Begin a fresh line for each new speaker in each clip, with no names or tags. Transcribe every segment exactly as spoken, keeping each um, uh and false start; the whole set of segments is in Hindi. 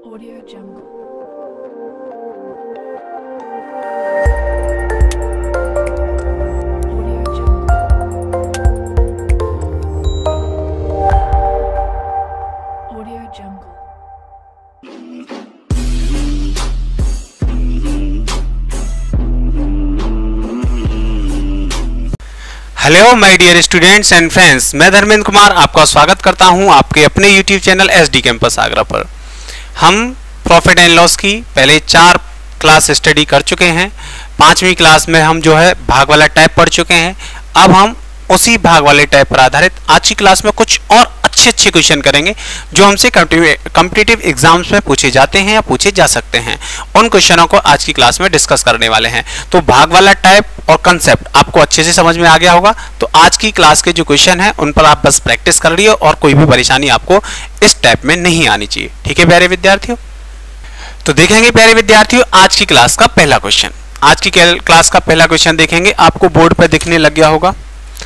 Audio Jungle. Audio Jungle. Audio Jungle.
Hello my dear students and friends, मैं धर्मेंद्र कुमार आपका स्वागत करता हूं आपके अपने YouTube channel SD campus Agra पर। हम प्रॉफिट एंड लॉस की पहले चार क्लास स्टडी कर चुके हैं। पांचवी क्लास में हम जो है भाग वाला टाइप पढ़ चुके हैं। अब हम उसी भाग वाले टाइप पर आधारित आज की क्लास में कुछ और अच्छे अच्छे क्वेश्चन करेंगे जो हमसे कॉम्पिटिटिव एग्जाम्स में पूछे जाते हैं या पूछे जा सकते हैं। उन क्वेश्चनों को आज की क्लास में डिस्कस करने वाले हैं। तो भाग वाला टाइप और कंसेप्ट आपको अच्छे से समझ में आ गया होगा। तो आज की क्लास के जो क्वेश्चन हैं उन पर आप बस प्रैक्टिस कर रही हो और कोई भी परेशानी आपको इस टाइप में नहीं आनी चाहिए। ठीक है प्यारे विद्यार्थियों, तो देखेंगे प्यारे विद्यार्थियों आज की क्लास का पहला क्वेश्चन। आज की क्लास का पहला क्वेश्चन देखेंगे, आपको बोर्ड पर दिखने लग गया होगा।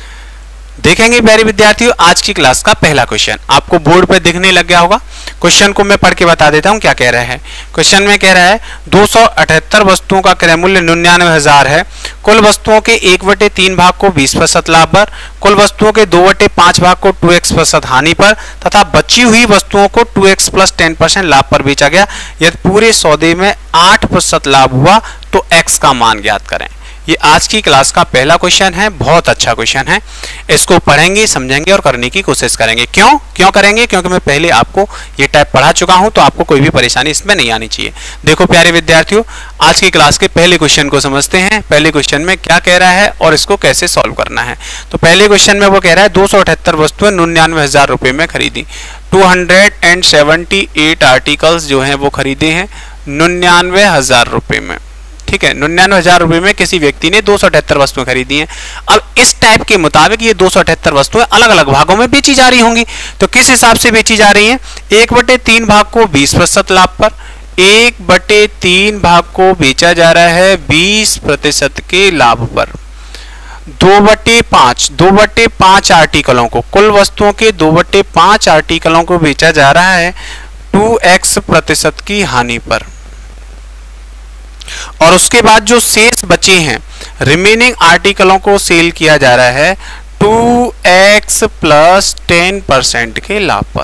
देखेंगे प्यारे विद्यार्थियों आज की क्लास का पहला क्वेश्चन आपको बोर्ड पर दिखने लग गया होगा। क्वेश्चन को मैं पढ़ के बता देता हूं क्या कह रहा है। क्वेश्चन में कह रहा है दो सौ अठहत्तर वस्तुओं का क्रय मूल्य निन्यानवे हजार है। कुल वस्तुओं के एक बटे तीन भाग को बीस प्रतिशत लाभ पर, कुल वस्तुओं के दो बटे पांच भाग को टू एक्स प्रतिशत हानि पर तथा बची हुई वस्तुओं को two x plus ten percent लाभ पर बेचा गया। यदि पूरे सौदे में आठ प्रतिशत लाभ हुआ तो एक्स का मान ज्ञात करें। ये आज की क्लास का पहला क्वेश्चन है। बहुत अच्छा क्वेश्चन है। इसको पढ़ेंगे, समझेंगे और करने की कोशिश करेंगे। क्यों क्यों करेंगे? क्योंकि मैं पहले आपको ये टाइप पढ़ा चुका हूं, तो आपको कोई भी परेशानी इसमें नहीं आनी चाहिए। देखो प्यारे विद्यार्थियों, आज की क्लास के पहले क्वेश्चन को समझते हैं। पहले क्वेश्चन में क्या कह रहा है और इसको कैसे सॉल्व करना है। तो पहले क्वेश्चन में वो कह रहा है दो सौ अठहत्तर वस्तुएं निन्यानवे हजार रुपए में खरीदी। Two hundred and seventy eight articles जो है वो खरीदे हैं निन्यानवे हजार रुपए में। ठीक है, निन्यानवे हजार रुपए में किसी व्यक्ति ने दो सौ अठहत्तर वस्तुएं खरीदी हैं। अब इस टाइप के मुताबिक ये दो सौ अठहत्तर वस्तुएं अलग अलग भागों में बेची जा रही होंगी। तो किस हिसाब से बेची जा रही हैं? एक बटे तीन भाग को बीस प्रतिशत लाभ पर, एक बटे तीन भाग को बेचा जा रहा है बीस प्रतिशत के लाभ पर। दो बटे पांच दो बटे पांच आर्टिकलों को, कुल वस्तुओं के दो बटे पांच आर्टिकलों को बेचा जा रहा है टू एक्स प्रतिशत की हानि पर। और उसके बाद जो शेष बचे हैं रिमेनिंग आर्टिकलों को सेल किया जा रहा है two x plus ten percent के लाभ पर।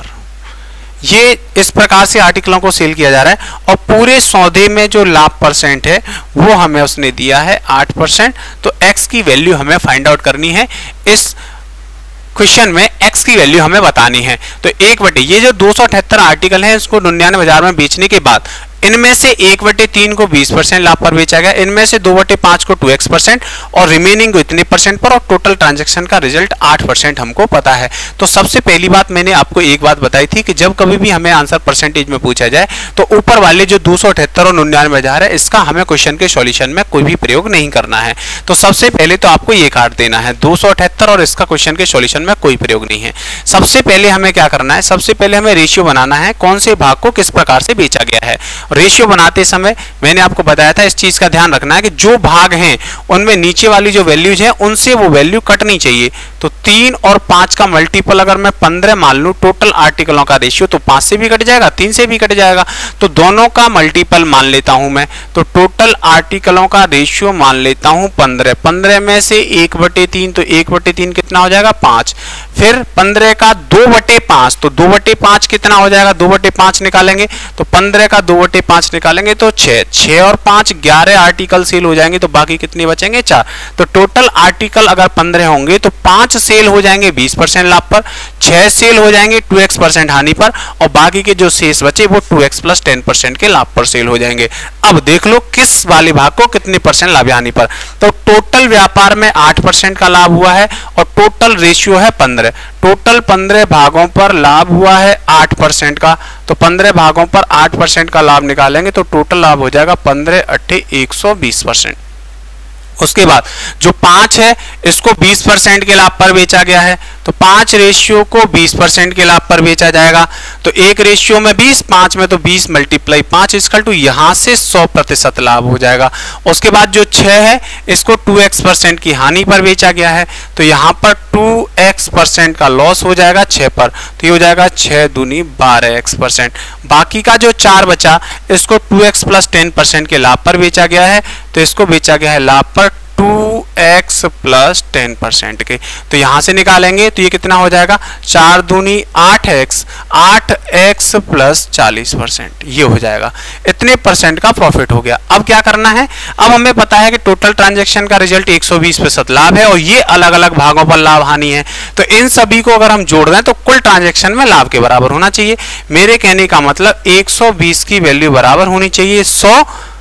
ये इस प्रकार से आर्टिकलों को सेल किया जा रहा है और पूरे सौदे में जो लाभ परसेंट है वो हमें उसने दिया है आठ परसेंट। तो एक्स की वैल्यू हमें फाइंड आउट करनी है। इस क्वेश्चन में x की वैल्यू हमें बतानी है। तो एक बटे ये जो दो सौ अठहत्तर आर्टिकल है इसको निन्यानवे हजार में बेचने के बाद इनमें से एक बटे तीन को बीस परसेंट लाभ पर बेचा गया, इनमें से दो बटे पांच को टू एक्स परसेंट और रिमेनिंग को इतने परसेंट पर, और टोटल ट्रांजैक्शन का रिजल्ट आठ परसेंट हमको पता है। तो सबसे पहली बात मैंने आपको एक बात बताई थी कि जब कभी भी हमें आंसर परसेंटेज में पूछा जाए तो ऊपर वाले जो दो सौ अठहत्तर और निन्यानवे हजार है इसका हमें क्वेश्चन के सॉल्यूशन में कोई भी प्रयोग नहीं करना है। तो सबसे पहले तो आपको ये काट देना है दो सौ अठहत्तर और इसका क्वेश्चन के सॉल्यूशन में कोई प्रयोग नहीं है। सबसे पहले हमें क्या करना है? सबसे पहले हमें रेशियो बनाना है कौन से भाग को किस प्रकार से बेचा गया है। रेशियो बनाते समय मैंने आपको बताया था इस चीज का ध्यान रखना है कि जो भाग हैं उनमें नीचे वाली जो वैल्यूज हैं उनसे वो वैल्यू कटनी चाहिए। तो तीन और पांच का मल्टीपल अगर मैं पंद्रह मान लूं टोटल आर्टिकलों का रेशियो, तो पांच से भी कट जाएगा, तीन से भी कट जाएगा। तो दोनों का मल्टीपल मान लेता हूं मैं। तो टोटल आर्टिकलों का रेशियो मान लेता हूं पंद्रह। पंद्रह में से एक बटे तीन, तो एक बटे तीन कितना हो जाएगा? पांच। फिर पंद्रह का दो बटे पांच, तो दो बटे पांच कितना हो जाएगा? दो बटे पांच निकालेंगे तो पंद्रह का दो बटे पांच निकालेंगे तो छह। छह और पांच ग्यारह आर्टिकल सेल हो जाएंगे, तो बाकी कितने बचेंगे? चार। तो टोटल आर्टिकल अगर पंद्रह होंगे तो पांच सेल हो जाएंगे बीस परसेंट लाभ पर, छह सेल हो जाएंगे टू एक्स परसेंट हानि पर, और बाकी के जो शेष बचे वो two x plus ten percent के लाभ पर सेल हो जाएंगे। अब देख लो किस वाले भाग को कितने परसेंट लाभ हानि पर। तो टोटल व्यापार में आठ परसेंट का लाभ हुआ है और टोटल रेशियो है पंद्रह। टोटल पंद्रह भागों पर लाभ हुआ है आठ परसेंट का। तो पंद्रह भागों पर आठ परसेंट का लाभ निकालेंगे तो टोटल लाभ हो जाएगा पंद्रह अट्ठे एक सौ बीस परसेंट। उसके बाद जो पांच है इसको बीस परसेंट के लाभ पर बेचा गया है, तो पांच रेशियो को बीस परसेंट के लाभ पर बेचा जाएगा। तो एक रेशियो में बीस, पांच में तो बीस मल्टीप्लाई पांच इक्वल टू यहां से सौ प्रतिशत लाभ हो जाएगा। उसके बाद जो छह है इसको टू एक्स परसेंट की हानि पर बेचा गया है, तो यहां पर टू एक्स परसेंट का लॉस हो जाएगा छह पर, तो ये हो जाएगा छह दूनी बारह एक्स परसेंट। बाकी का जो चार बचा इसको two x plus ten percent के लाभ पर बेचा गया है, तो इसको बेचा गया है लाभ पर two x plus ten percent के। तो यहां से निकालेंगे तो ये कितना हो जाएगा, चार दूनी आठ एक्स, आठ एक्स प्लस चालीस परसेंट, ये हो जाएगा। इतने परसेंट का प्रॉफिट हो गया। अब क्या करना है, अब हमें पता है कि टोटल ट्रांजैक्शन का रिजल्ट एक सौ बीस प्रतिशत लाभ है और ये अलग अलग भागों पर लाभ हानि है, तो इन सभी को अगर हम जोड़ दें तो कुल ट्रांजैक्शन में लाभ के बराबर होना चाहिए। मेरे कहने का मतलब एक सौ बीस की वैल्यू बराबर होनी चाहिए सौ,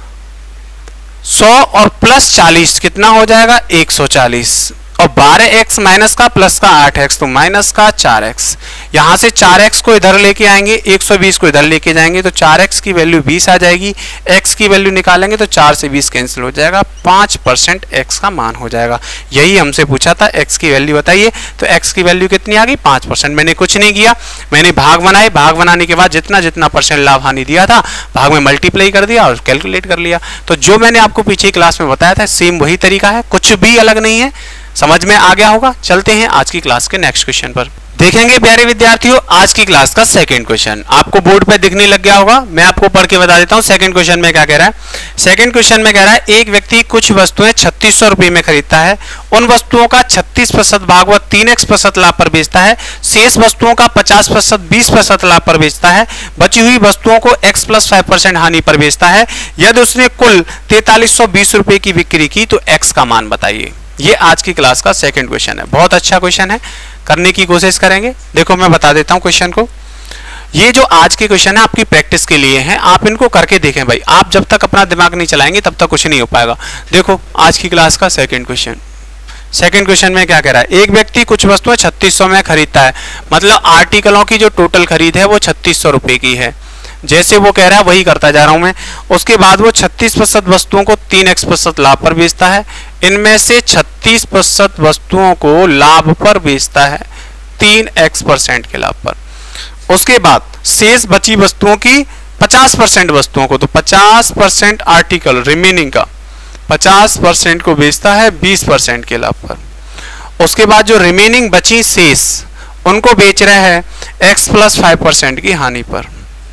सौ और प्लस चालीस कितना हो जाएगा एक सौ चालीस, और बारह एक्स माइनस का प्लस का आठ एक्स, तो माइनस का चार एक्स। यहां से चार एक्स को इधर लेके आएंगे, एक सौ बीस को इधर लेके जाएंगे तो चार एक्स की वैल्यू बीस आ जाएगी, x की वैल्यू निकालेंगे तो चार से बीस कैंसिल हो जाएगा, पाँच परसेंट x का मान हो जाएगा। यही हमसे पूछा था, x की वैल्यू बताइए, तो x की वैल्यू कितनी आ गई पाँच परसेंट। मैंने कुछ नहीं किया, मैंने भाग बनाए, भाग बनाने के बाद जितना जितना परसेंट लाभ हानि दिया था भाग में मल्टीप्लाई कर दिया और कैलकुलेट कर लिया। तो जो मैंने आपको पीछे क्लास में बताया था सेम वही तरीका है, कुछ भी अलग नहीं है। समझ में आ गया होगा। चलते हैं आज की क्लास के नेक्स्ट क्वेश्चन पर। देखेंगे प्यारे विद्यार्थियों आज की क्लास का सेकंड क्वेश्चन, आपको बोर्ड पे दिखने लग गया होगा, मैं आपको पढ़ के बता देता हूं सेकंड क्वेश्चन में क्या कह रहा है। सेकंड क्वेश्चन में कह रहा है एक व्यक्ति कुछ वस्तुएं छत्तीस सौ रुपए में खरीदता है, उन वस्तुओं का छत्तीस प्रतिशत भाग वह तीन एक्स प्रतिशत लाभ पर बेचता है, शेष वस्तुओं का पचास प्रतिशत बीस प्रतिशत लाभ पर बेचता है, बची हुई वस्तुओं को एक्स प्लस फाइव परसेंट हानि पर बेचता है। यदि उसने कुल तैतालीस सौ बीस रुपए की बिक्री की तो एक्स का मान बताइए। ये आज की क्लास का सेकंड क्वेश्चन है, बहुत अच्छा क्वेश्चन है, करने की कोशिश करेंगे। देखो मैं बता देता हूं क्वेश्चन को, ये जो आज के क्वेश्चन है आपकी प्रैक्टिस के लिए हैं, आप इनको करके देखें भाई, आप जब तक अपना दिमाग नहीं चलाएंगे तब तक कुछ नहीं हो पाएगा। देखो आज की क्लास का सेकंड क्वेश्चन, सेकंड क्वेश्चन में क्या कह रहा है, एक व्यक्ति कुछ वस्तुएं छत्तीस सौ में खरीदता है, मतलब आर्टिकलों की जो टोटल खरीद है वो छत्तीस सौ रुपए की है, जैसे वो कह रहा है वही करता जा रहा हूं मैं। उसके बाद वो छत्तीस प्रतिशत वस्तुओं को तीन एक्स प्रतिशत लाभ पर बेचता है, इनमें से छत्तीस प्रतिशत वस्तुओं को लाभ पर बेचता है तीन एक्स परसेंट के लाभ पर। उसके बाद शेष बची वस्तुओं की पचास परसेंट वस्तुओं को, तो पचास परसेंट आर्टिकल रिमेनिंग का पचास परसेंट को बेचता है बीस परसेंट के लाभ पर। उसके बाद जो रिमेनिंग बची शेष उनको बेच रहा है एक्स प्लस फाइव परसेंट की हानि पर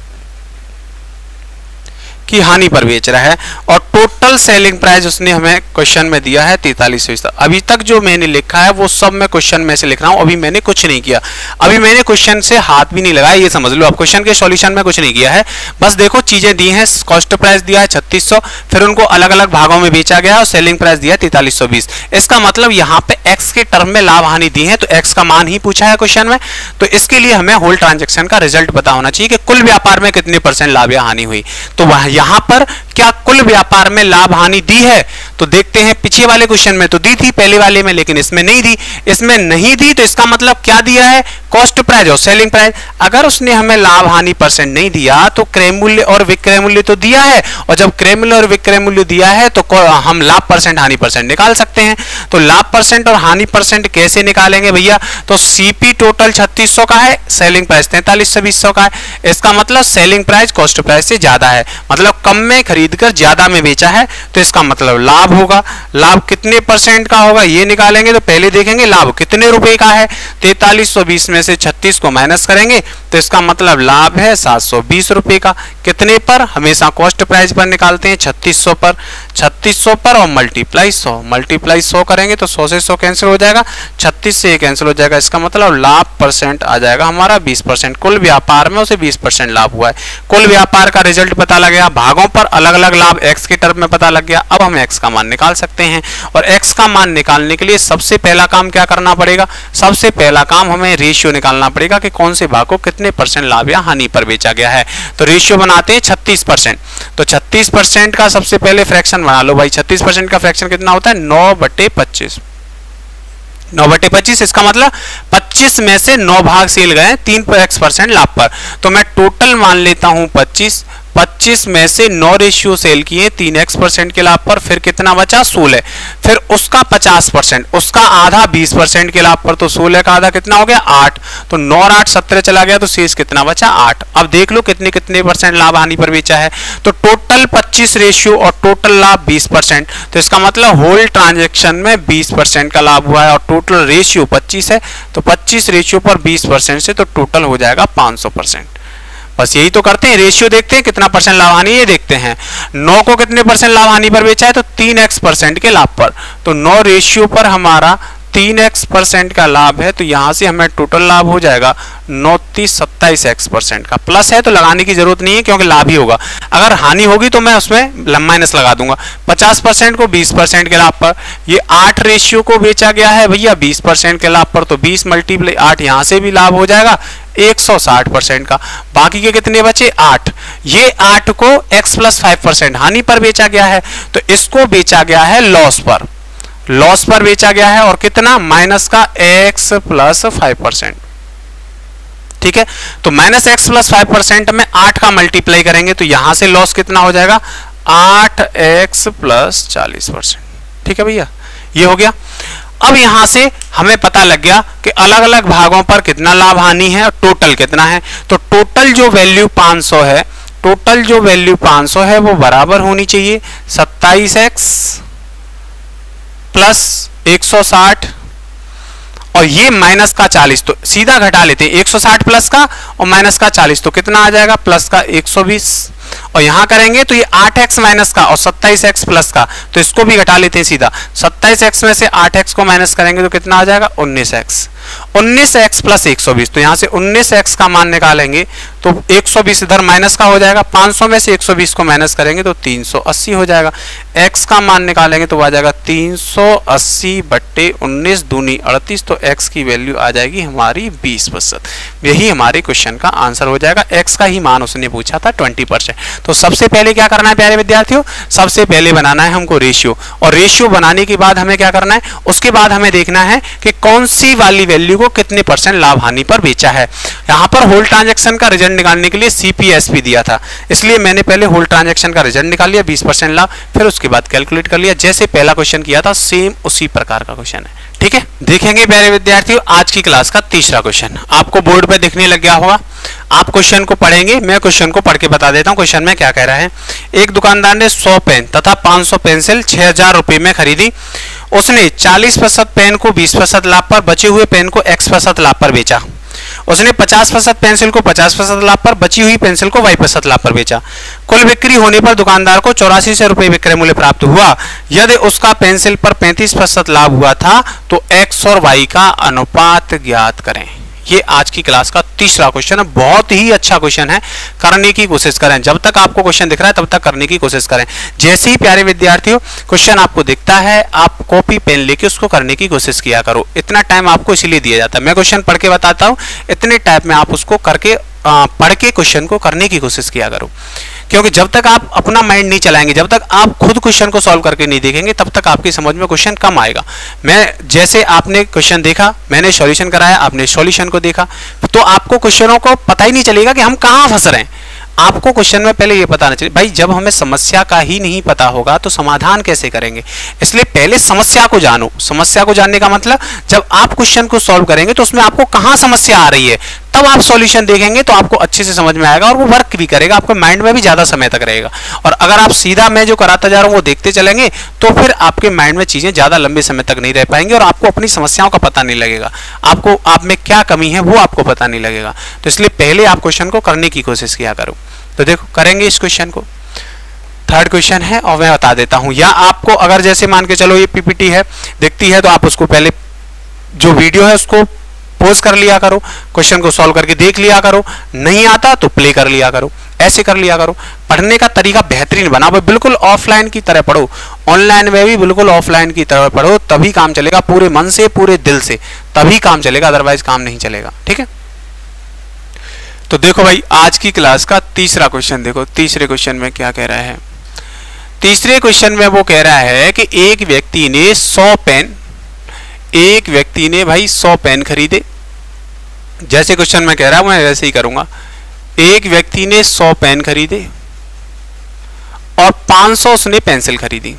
की हानि पर बेच रहा है, और टोटल सेलिंग प्राइस उसने हमें क्वेश्चन में दिया है तैतालीस सौ। अभी तक जो मैंने लिखा है वो सब मैं क्वेश्चन में से लिख रहा हूं, अभी मैंने कुछ नहीं किया, अभी मैंने क्वेश्चन से हाथ भी नहीं लगाया, ये समझ लो। अब क्वेश्चन के सॉल्यूशन में कुछ नहीं किया है, बस देखो चीजें दी हैं, कॉस्ट प्राइस दिया है छत्तीस सौ, फिर उनको अलग अलग भागों में बेचा गया और सेलिंग प्राइस दिया तैतालीस सौ बीस। इसका मतलब यहाँ पे एक्स के टर्म में लाभ हानि दी है, तो एक्स का मान ही पूछा है क्वेश्चन में, तो इसके लिए हमें होल ट्रांजेक्शन का रिजल्ट पता होना चाहिए कि कुल व्यापार में कितने परसेंट लाभ या हानि हुई। तो वह यहाँ पर क्या कुल व्यापार में लाभ हानि दी है, तो देखते हैं। पिछले वाले क्वेश्चन में तो दी थी पहले वाले में, लेकिन इसमें नहीं दी। इसमें नहीं दी तो इसका मतलब क्या दिया है, कॉस्ट प्राइस और सेलिंग प्राइस। अगर उसने हमें लाभ हानि परसेंट नहीं दिया तो क्रय मूल्य और विक्रय मूल्य तो दिया है, और जब क्रय मूल्य और विक्रय मूल्य दिया है तो हम लाभ परसेंट हानि परसेंट निकाल सकते हैं। तो लाभ परसेंट और हानि परसेंट कैसे निकालेंगे भैया, तो सीपी टोटल छत्तीस सौ का है, सेलिंग प्राइस तैतालीस सौ बीस सौ का है, इसका मतलब सेलिंग प्राइस कॉस्ट प्राइस से ज्यादा है, मतलब कम में खरीद कर ज्यादा में बेचा है, तो इसका मतलब लाभ होगा। लाभ कितने परसेंट का होगा ये निकालेंगे, तो पहले देखेंगे लाभ कितने रुपए का है, तैतालीस सौ बीस में से छत्तीस को माइनस करेंगे तो इसका मतलब लाभ है सात सौ बीस रुपए का। कितने पर, हमेशा कॉस्ट प्राइस पर निकालते हैं, छत्तीस सौ पर, छत्तीस सौ पर और मल्टीप्लाई सौ, मल्टीप्लाई सौ करेंगे तो सौ से सौ कैंसिल हो जाएगा, छत्तीस से कैंसिल हो जाएगा, इसका मतलब लाभ परसेंट आ जाएगा हमारा बीस परसेंट। कुल व्यापार में उसे बीस परसेंट लाभ हुआ है। कुल व्यापार का रिजल्ट पता लग गया, भागों पर अलग अलग लाभ एक्स के टर्म में पता लग गया। अब हम एक्स का मान निकाल सकते हैं, और एक्स का मान निकालने के लिए सबसे पहला काम क्या करना पड़ेगा, सबसे पहला काम हमें रेशियो निकालना पड़ेगा कि कौन से भाग को कितने परसेंट लाभ या हानि पर बेचा गया है। तो रेशियो बनाते हैं छत्तीस परसेंट, तो छत्तीस परसेंट का सबसे पहले फ्रैक्शन बना लो भाई। छत्तीस परसेंट का फ्रैक्शन कितना होता है, नौ बटे पच्चीस, नौ बटे पच्चीस, इसका मतलब पच्चीस में से नौ भाग सेल गए तीन एक्स परसेंट लाभ पर, तो मैं टोटल मान लेता हूं पच्चीस, पच्चीस पच्चीस में से नौ रेशियो सेल किए तीन एक्स परसेंट के लाभ पर, फिर कितना बचा सोलह, फिर उसका पचास परसेंट, उसका आधा बीस परसेंट के लाभ पर, तो सोलह का आधा कितना हो गया आठ, तो नौ और आठ सत्रह चला गया, तो शेष कितना बचा आठ। अब देख लो कितने कितने परसेंट लाभ हानि पर बेचा है, तो टोटल पच्चीस रेशियो और टोटल लाभ बीस परसेंट, तो इसका मतलब होल ट्रांजैक्शन में बीस परसेंट का लाभ हुआ है और टोटल रेशियो पच्चीस है, तो पच्चीस रेशियो पर बीस परसेंट से तो टोटल हो जाएगा पाँच सौ परसेंट। बस यही तो करते हैं, रेशियो देखते हैं कितना परसेंट लाभ हानि ये देखते हैं। नौ को कितने परसेंट लाभ हानि पर बेचा है, तो तीन एक्स परसेंट के लाभ पर, तो नौ रेशियो पर हमारा तीन एक्स परसेंट का लाभ है, तो यहां से हमें टोटल लाभ हो जाएगा नौ तीस सत्ताईस एक्स परसेंट का। प्लस है तो लगाने की जरूरत नहीं है क्योंकि लाभ ही होगा, अगर हानि होगी तो मैं उसमें माइनस लगा दूंगा। पचास परसेंट को बीस परसेंट के लाभ पर, ये आठ रेशियो को बेचा गया है भैया बीस परसेंट के लाभ पर, तो बीस मल्टीप्लाई आठ, यहां से भी लाभ हो जाएगा एक सौ साठ परसेंट का। बाकी के कितने बचे आठ, ये आठ को x प्लस फाइव परसेंट हानि पर बेचा गया है, तो इसको बेचा गया है लॉस पर, लॉस पर बेचा गया है और कितना माइनस का x प्लस फाइव परसेंट। ठीक है, तो minus x plus five percent में आठ का मल्टीप्लाई करेंगे तो यहां से लॉस कितना हो जाएगा आठ एक्स प्लस चालीस परसेंट। ठीक है भैया, ये हो गया। अब यहां से हमें पता लग गया कि अलग अलग भागों पर कितना लाभ हानि है और टोटल कितना है, तो टोटल जो वैल्यू पाँच सौ है, टोटल जो वैल्यू पाँच सौ है वो बराबर होनी चाहिए सत्ताईस एक्स प्लस एक सौ साठ और ये माइनस का चालीस, तो सीधा घटा लेते हैं एक सौ साठ प्लस का और माइनस का चालीस, तो कितना आ जाएगा प्लस का एक सौ बीस, और यहां करेंगे तो ये आठ एक्स माइनस का और सत्ताईस एक्स प्लस का, तो इसको भी घटा लेते हैं सीधा। सत्ताईस एक्स में से आठ एक्स को माइनस करेंगे तो कितना आ जाएगा उन्नीस एक्स, उन्नीस एक्स प्लस एक सौ बीस, तो यहां से उन्नीस एक्स का मान निकालेंगे तो एक सौ बीस इधर माइनस का हो जाएगा, पाँच सौ में से एक सौ बीस को माइनस करेंगे तो तीन सौ अस्सी हो जाएगा। x का मान निकालेंगे तो आ जाएगा तीन सौ अस्सी बट्टे उन्नीस दूनी अड़तीस, तो x की वैल्यू आ जाएगी हमारी बीस प्रतिशत। यही हमारे क्वेश्चन का आंसर हो जाएगा। x का ही मान उसने पूछा था बीस परसेंट। तो सबसे पहले क्या करना है प्यारे विद्यार्थियों, सबसे पहले बनाना है हमको रेशियो, और रेशियो बनाने के बाद हमें क्या करना है, उसके बाद हमें देखना है कि कौन सी वाली वैल्यू को कितने परसेंट लाभ हानि पर बेचा है। यहाँ पर होल ट्रांजैक्शन का रिजल्ट निकालने के लिए सीपीएसपी दिया था, इसलिए मैंने पहले होल ट्रांजैक्शन का रिजल्ट निकाल लिया बीस परसेंट लाभ, फिर उसके बाद कैलकुलेट कर लिया। जैसे पहला क्वेश्चन किया था सेम उसी प्रकार का क्वेश्चन है। ठीक है, देखेंगे प्यारे विद्यार्थियों आज की क्लास का तीसरा क्वेश्चन आपको बोर्ड पे दिखने लग गया होगा। आप क्वेश्चन को पढ़ेंगे, मैं क्वेश्चन को पढ़ के बता देता हूँ क्वेश्चन में क्या कह रहा है। एक दुकानदार ने सौ पेन तथा पाँच सौ पेंसिल छह हजार रुपए में खरीदी। उसने चालीस प्रतिशत पेन को बीस प्रतिशत लाभ पर, बचे हुए पेन को x प्रतिशत लाभ पर बेचा। उसने पचास प्रतिशत पेंसिल को पचास प्रतिशत लाभ पर, बची हुई पेंसिल को y प्रतिशत लाभ पर बेचा। कुल बिक्री होने पर दुकानदार को चौरासी सौ रुपए विक्रय मूल्य प्राप्त हुआ। यदि उसका पेंसिल पर पैंतीस प्रतिशत लाभ हुआ था तो x और y का अनुपात ज्ञात करें। ये आज की क्लास का तीसरा क्वेश्चन है, बहुत ही अच्छा क्वेश्चन है, करने की कोशिश करें। जब तक आपको क्वेश्चन दिख रहा है तब तक करने की कोशिश करें। जैसे ही प्यारे विद्यार्थियों क्वेश्चन आपको दिखता है आप कॉपी पेन लेके उसको करने की कोशिश किया करो। इतना टाइम आपको इसीलिए दिया जाता है, मैं क्वेश्चन पढ़ के बताता हूँ, इतने टाइम में आप उसको करके पढ़ के क्वेश्चन को करने की कोशिश किया करो, क्योंकि जब तक आप अपना माइंड नहीं चलाएंगे, जब तक आप खुद क्वेश्चन को सॉल्व करके नहीं देखेंगे, तब तक आपकी समझ में क्वेश्चन कम आएगा। मैं जैसे आपने क्वेश्चन देखा, मैंने सॉल्यूशन कराया, आपने सॉल्यूशन को देखा, तो आपको क्वेश्चनों को पता ही नहीं चलेगा कि हम कहाँ फंस रहे हैं। आपको क्वेश्चन में पहले ये पता नहीं चले भाई, जब हमें समस्या का ही नहीं पता होगा तो समाधान कैसे करेंगे। इसलिए पहले समस्या को जानो। समस्या को जानने का मतलब जब आप क्वेश्चन को सॉल्व करेंगे तो उसमें आपको कहाँ समस्या आ रही है, तब आप सॉल्यूशन देखेंगे तो आपको अच्छे से समझ में आएगा और वो वर्क भी करेगा, आपके माइंड में भी ज्यादा समय तक रहेगा। और अगर आप सीधा मैं जो कराता जा रहा हूँ वो देखते चलेंगे तो फिर आपके माइंड में चीजें ज्यादा लंबे समय तक नहीं रह पाएंगी और आपको अपनी समस्याओं का पता नहीं लगेगा, आपको आप में क्या कमी है वो आपको पता नहीं लगेगा। तो इसलिए पहले आप क्वेश्चन को करने की कोशिश किया करो। तो देखो करेंगे इस क्वेश्चन को। थर्ड क्वेश्चन है और मैं बता देता हूं, या आपको अगर जैसे मान के चलो ये पीपीटी है दिखती है तो आप उसको पहले जो वीडियो है उसको पॉज कर लिया करो, क्वेश्चन को सॉल्व करके देख लिया करो, नहीं आता तो प्ले कर लिया करो, ऐसे कर लिया करो। पढ़ने का तरीका बेहतरीन बना, बिल्कुल ऑफलाइन की तरह पढ़ो, ऑनलाइन में भी बिल्कुल ऑफलाइन की तरह पढ़ो, तभी काम चलेगा, पूरे मन से पूरे दिल से तभी काम चलेगा, अदरवाइज काम नहीं चलेगा। ठीक है, तो देखो भाई आज की क्लास का तीसरा क्वेश्चन देखो, तीसरे क्वेश्चन में क्या कह रहा है। तीसरे क्वेश्चन में वो कह रहा है कि एक व्यक्ति ने सौ पेन एक व्यक्ति ने भाई सौ पेन खरीदे। जैसे क्वेश्चन में कह रहा है मैं वैसे ही करूंगा। एक व्यक्ति ने सौ पेन खरीदे, और पाँच सौ उसने पेंसिल खरीदी।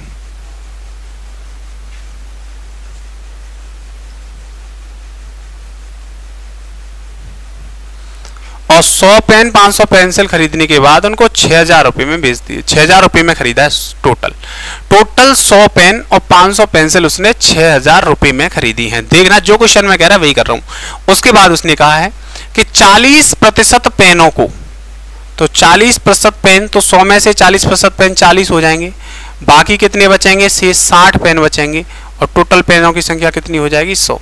और सौ पेन पाँच सौ पेंसिल खरीदने के बाद उनको छह हजार रुपये में बेच दिए। छह हजार रुपये में खरीदा है टोटल टोटल सौ पेन और पाँच सौ पेंसिल उसने छह हजार रुपये में खरीदी हैं। देखना जो क्वेश्चन में कह रहा है वही कर रहा हूं। उसके बाद उसने कहा है कि चालीस प्रतिशत पेनों को, तो चालीस प्रतिशत पेन, तो सौ में से चालीस प्रतिशत पेन चालीस हो जाएंगे, बाकी कितने बचेंगे, से साठ पेन बचेंगे और टोटल पेनों की संख्या कितनी हो जाएगी, सौ।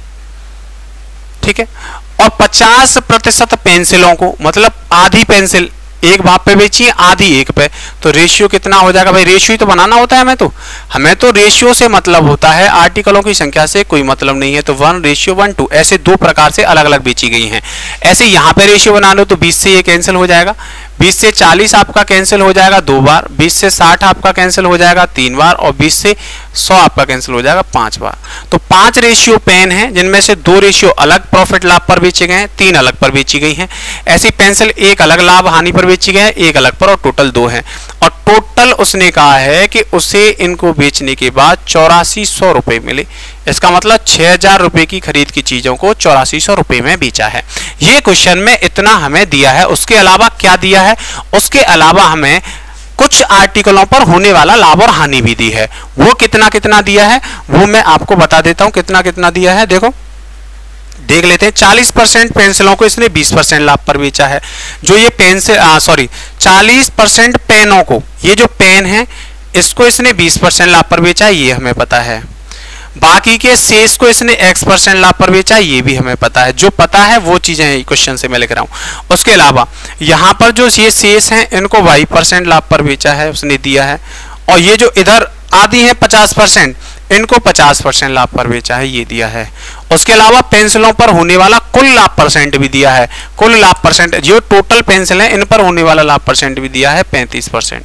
ठीक है। और पचास प्रतिशत पेंसिलों को, मतलब आधी पेंसिल एक भाग पे बेची है, आधी एक पे, तो रेशियो कितना हो जाएगा भाई, रेशियो तो बनाना होता है हमें, तो हमें तो रेशियो से मतलब होता है, आर्टिकलों की संख्या से कोई मतलब नहीं है। तो वन रेशियो वन टू, ऐसे दो प्रकार से अलग अलग बेची गई हैं। ऐसे यहाँ पे रेशियो बना लो तो बीस से ये कैंसिल हो जाएगा, बीस से चालीस आपका कैंसिल हो जाएगा दो बार, बीस से साठ आपका कैंसिल हो जाएगा तीन बार और बीस से सौ आपका कैंसिल हो जाएगा पांच बार। तो पांच रेशियो पेन हैं जिनमें से दो रेशियो अलग प्रॉफिट लाभ पर बेचे गए हैं, तीन अलग पर बेची गई हैं। ऐसी पेंसिल एक अलग लाभ हानि पर बेची गई है, एक अलग पर, और टोटल दो हैं। और टोटल उसने कहा है कि उसे इनको बेचने के बाद चौरासी सौ रुपए मिले। इसका मतलब छह हजार रुपए की खरीद की चीजों को चौरासी सौ रुपए में बेचा है। ये क्वेश्चन में इतना हमें दिया है। उसके अलावा क्या दिया है, उसके अलावा हमें कुछ आर्टिकलों पर होने वाला लाभ और हानि भी दी है। वो कितना कितना दिया है वो मैं आपको बता देता हूं। कितना कितना दिया है देखो, देख लेते हैं। चालीस परसेंट पेंसिलों को इसने बीस परसेंट लाभ पर बेचा है। जो ये पेंसिल सॉरी चालीस परसेंट पेनों को, ये जो पेन है इसको इसने बीस परसेंट लाभ पर बेचा है, ये हमें पता है। बाकी के शेष को इसने एक्स परसेंट लाभ पर बेचा, ये भी हमें पता है। जो पता है वो चीजें क्वेश्चन से मैं लिख रहा हूं। उसके अलावा यहाँ पर जो ये शेष हैं इनको वाई परसेंट लाभ पर बेचा है, उसने दिया है। और ये जो इधर आधी है पचास परसेंट, इनको पचास परसेंट लाभ पर बेचा है, ये दिया है। उसके अलावा पेंसिलों पर होने वाला कुल लाभ परसेंट भी दिया है। कुल लाभ परसेंट जो टोटल पेंसिल है इन पर होने वाला लाभ परसेंट भी दिया है पैंतीस परसेंट।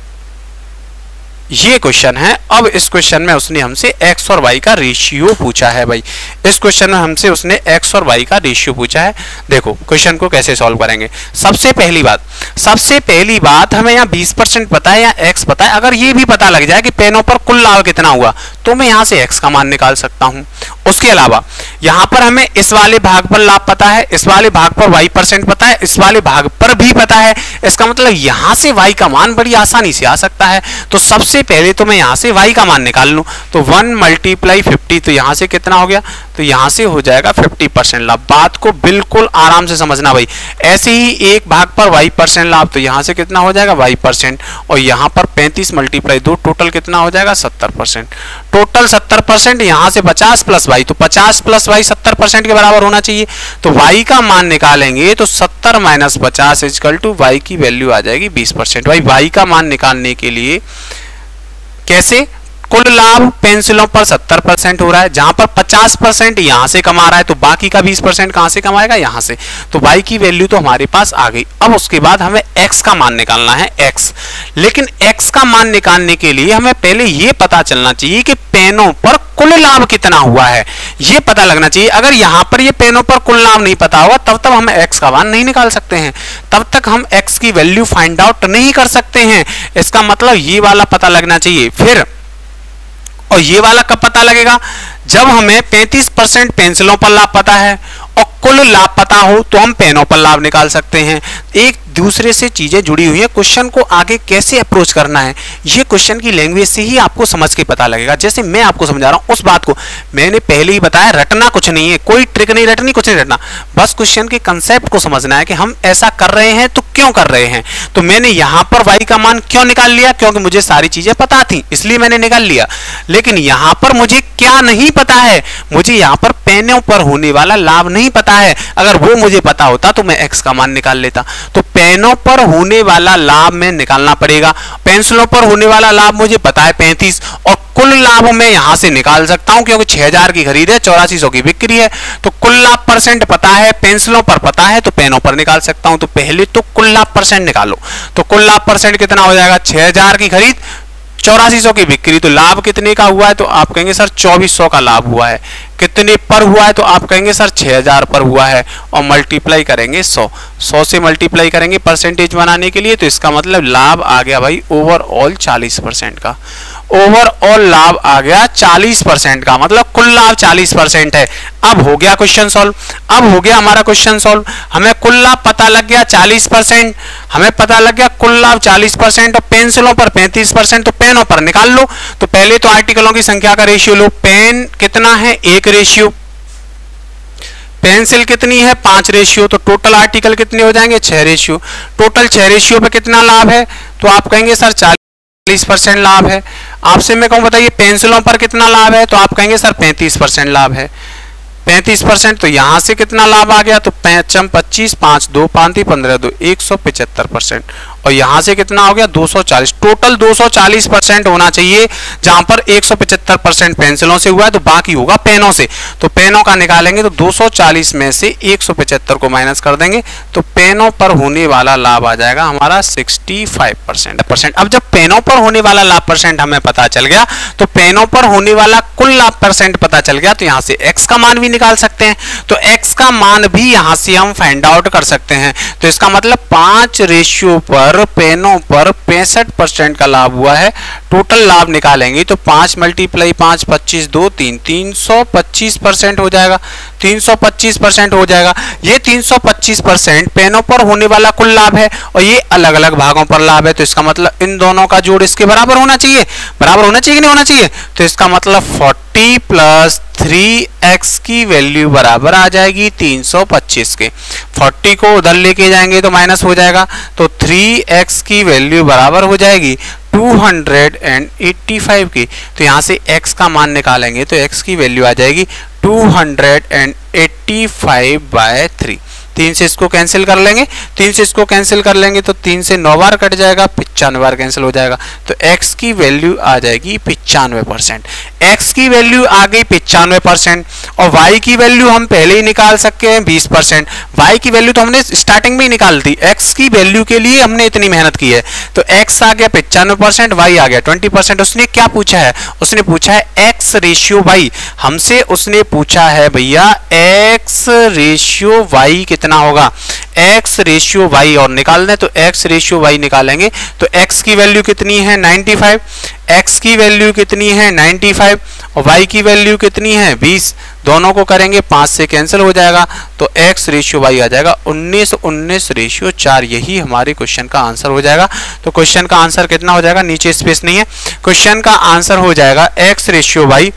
ये क्वेश्चन है। अब इस क्वेश्चन में उसने हमसे x और y का रेशियो पूछा है भाई। इस क्वेश्चन में हमसे उसने x और y का रेशियो पूछा है। देखो क्वेश्चन को कैसे सॉल्व करेंगे। सबसे पहली बात सबसे पहली बात हमें यहाँ बीस परसेंट पता है या x पता है। अगर ये भी पता लग जाए कि पेनों पर कुल लाभ कितना हुआ तो मैं यहाँ से x का मान निकाल सकता हूँ। उसके अलावा यहाँ पर हमें इस वाले भाग पर लाभ पता है, इस वाले भाग पर y परसेंट पता है, इस वाले भाग पर भी पता है। इसका मतलब यहाँ से y का मान बड़ी आसानी से आ सकता है। तो सबसे पहले तो मैं यहाँ से y का मान निकाल लूँ, तो वन मल्टीप्लाई फिफ्टी, तो यहाँ से कितना हो गया, तो यहाँ से हो जाएगा फिफ्टी परसेंट लाभ। बात को बिल्कुल आराम से समझना भाई। ऐसे ही एक भाग पर y परसेंट लाभ, तो यहाँ से कितना हो जाएगा y परसेंट, और यहाँ पर पैंतीस मल्टीप्लाई दो, टोटल कितना हो जाएगा सत्तर परसेंट। टोटल सत्तर परसेंट, यहाँ से पचास प्लस y, तो पचास प्लस y सत्तर परसेंट के बराबर होना चाहिए। तो y का मान निकालेंगे तो सत्तर माइनस पचास इक्वल टू y की वैल्यू आ जाएगी बीस परसेंट। भाई y का मान निकालने के लिए कैसे, कुल लाभ पेंसिलों पर सत्तर परसेंट हो रहा है, जहां पर पचास परसेंट यहां से कमा रहा है तो बाकी का बीस परसेंट कहां से कमाएगा, यहां से। तो y की वैल्यू तो हमारे पास आ गई। अब उसके बाद हमें x का मान निकालना है, x। लेकिन x का मान निकालने के लिए हमें पहले ये पता चलना चाहिए कि पेनों पर कुल लाभ कितना हुआ है, ये पता लगना चाहिए। अगर यहां पर ये पेनों पर कुल लाभ नहीं पता होगा तब तक हम x का मान नहीं निकाल सकते हैं, तब तक हम x की वैल्यू फाइंड आउट नहीं कर सकते हैं। इसका मतलब ये वाला पता लगना चाहिए। फिर और ये वाला कब पता लगेगा, जब हमें पैंतीस परसेंट पेंसिलों पर लाभ पता है और कुल लाभ पता हो तो हम पेनों पर लाभ निकाल सकते हैं। एक दूसरे से चीजें जुड़ी हुई हैं। क्वेश्चन को आगे कैसे अप्रोच करना है ये क्वेश्चन की लैंग्वेज से ही आपको समझ के पता लगेगा। जैसे मैं आपको समझा रहा हूं उस बात को मैंने पहले ही बताया, रटना कुछ नहीं है, कोई ट्रिक नहीं रटनी, कुछ नहीं रटना, बस क्वेश्चन के कंसेप्ट को समझना है कि हम ऐसा कर रहे हैं तो क्यों कर रहे हैं। तो मैंने यहां पर y का मान क्यों निकाल लिया, क्योंकि मुझे सारी चीजें पता थी इसलिए मैंने निकाल लिया। लेकिन यहां पर मुझे क्या नहीं पता है, मुझे यहां पर पेनों पर होने वाला लाभ नहीं पता है। अगर वो मुझे पता होता तो मैं x का मान निकाल लेता। तो पेनों पर होने वाला लाभ में निकालना पड़ेगा। पेंसिलों पर होने वाला लाभ मुझे पता है पैंतीस, और कुल लाभ मैं यहां से निकाल सकता हूं क्योंकि छह हजार की खरीद है, चौरासी सौ की बिक्री है। तो कुल लाभ परसेंट पता है, पेंसिलों पर पता है, तो पेनों पर निकाल सकता हूं। तो पहले तो कुल लाभ परसेंट निकालो। तो कुल लाभ परसेंट कितना हो जाएगा, छह हजार की खरीद, चौरासी सौ की बिक्री, तो लाभ कितने का हुआ है, तो आप कहेंगे सर चौबीस सौ का लाभ हुआ है। कितने पर हुआ है, तो आप कहेंगे सर छह हज़ार पर हुआ है, और मल्टीप्लाई करेंगे सौ, सौ से मल्टीप्लाई करेंगे परसेंटेज बनाने के लिए, तो इसका मतलब लाभ आ गया भाई ओवरऑल चालीस परसेंट का। ओवरऑल लाभ आ गया चालीस परसेंट का, मतलब कुल लाभ चालीस परसेंट है। अब हो गया क्वेश्चन सॉल्व, अब हो गया हमारा क्वेश्चन सॉल्व। हमें कुल लाभ पता लग गया चालीस परसेंट, हमें पता लग गया कुल लाभ चालीस परसेंट, और पेंसिलों पर पैंतीस परसेंट, तो पेनों पर निकाल लो। तो पहले तो आर्टिकलों की संख्या का रेशियो लो। पेन कितना है, एक रेशियो, पेंसिल कितनी है, पांच रेशियो, तो टोटल आर्टिकल कितने हो जाएंगे, छह रेशियो। टोटल छह रेशियो पे कितना लाभ है, तो आप कहेंगे सर चालीस परसेंट लाभ है। आपसे मैं कहूं बताइए पेंसिलों पर कितना लाभ है, तो आप कहेंगे सर पैंतीस परसेंट लाभ है। पैंतीस परसेंट, तो यहां से कितना लाभ आ गया, तो पैंचम पच्चीस, पांच दो पांती पंद्रह, दो एक सौ पिचहत्तर परसेंट, और यहां से कितना हो गया दो सौ चालीस। टोटल दो सौ चालीस परसेंट होना चाहिए, जहां पर एक सौ पचहत्तर परसेंट पेंसिलों से हुआ है, तो बाकी होगा पेनों से। तो पेनों का निकालेंगे तो दो सौ चालीस में से एक सौ पचहत्तर को माइनस कर देंगे, तो पेनों पर होने वाला लाभ आ जाएगा हमारा पैंसठ परसेंट। अब जब पेनों पर होने वाला लाभ परसेंट हमें पता चल गया, तो पेनों पर होने वाला कुल लाभ परसेंट पता चल गया, तो यहां से x का मान भी निकाल सकते हैं। तो x का मान भी यहां से हम फाइंड आउट कर सकते हैं। तो इसका मतलब पांच रेशियो पर पेनों पर पैंसठ परसेंट का लाभ हुआ है। टोटल लाभ निकालेंगे तो पांच मल्टीप्लाई पांच, पच्चीस, दो तीन, तीन सौ पच्चीस परसेंट हो जाएगा। तीन सौ पच्चीस परसेंट हो जाएगा। ये तीन सौ पच्चीस परसेंट पेनों पर होने वाला कुल लाभ है, और ये अलग अलग भागों पर लाभ है। तो इसका मतलब इन दोनों का जोड़ इसके बराबर होना चाहिए। बराबर होना चाहिए कि नहीं होना चाहिए? तो इसका मतलब चालीस प्लस थ्री एक्स की वैल्यू बराबर आ जाएगी तीन सौ पच्चीस के। चालीस को उधर लेके जाएंगे तो माइनस हो जाएगा, तो थ्री एक्स की वैल्यू बराबर हो जाएगी दो सौ पचासी की। तो यहां से x का मान निकालेंगे तो x की वैल्यू आ जाएगी दो सौ पचासी बाय थ्री। तीन से इसको कैंसिल कर लेंगे, तीन से इसको कैंसिल कर लेंगे तो तीन से नौ बार कट जाएगा, पिचानवे बार कैंसिल हो जाएगा। तो x की वैल्यू आ जाएगी पिचानवे परसेंट। x की वैल्यू आ गई पिचानवे परसेंट, और y की वैल्यू हम पहले ही निकाल सकते हैं बीस परसेंट। y की वैल्यू तो हमने स्टार्टिंग में ही निकाल दी, x की वैल्यू के लिए हमने इतनी मेहनत की है। तो x आ गया पिचानवे परसेंट, y आ गया बीस परसेंट। उसने क्या पूछा है? उसने पूछा है x रेशियो y। हमसे उसने पूछा है भैया x रेशियो y कितना होगा, x रेशियो y, और निकालना है तो x रेशियो y निकालेंगे तो x की वैल्यू कितनी है पचानवे, x की वैल्यू कितनी है पचानवे, और y की वैल्यू कितनी है बीस। दोनों को करेंगे पांच से कैंसिल हो जाएगा, तो x रेशियो y आ जाएगा उन्नीस, उन्नीस रेशियो चार। यही हमारे क्वेश्चन का आंसर हो जाएगा। तो क्वेश्चन का आंसर कितना हो जाएगा, नीचे स्पेस नहीं है, क्वेश्चन का आंसर हो जाएगा x ratio y।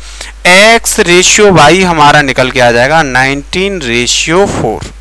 x ratio y हमारा निकल के आ जाएगा नाइनटीन रेशियो फोर।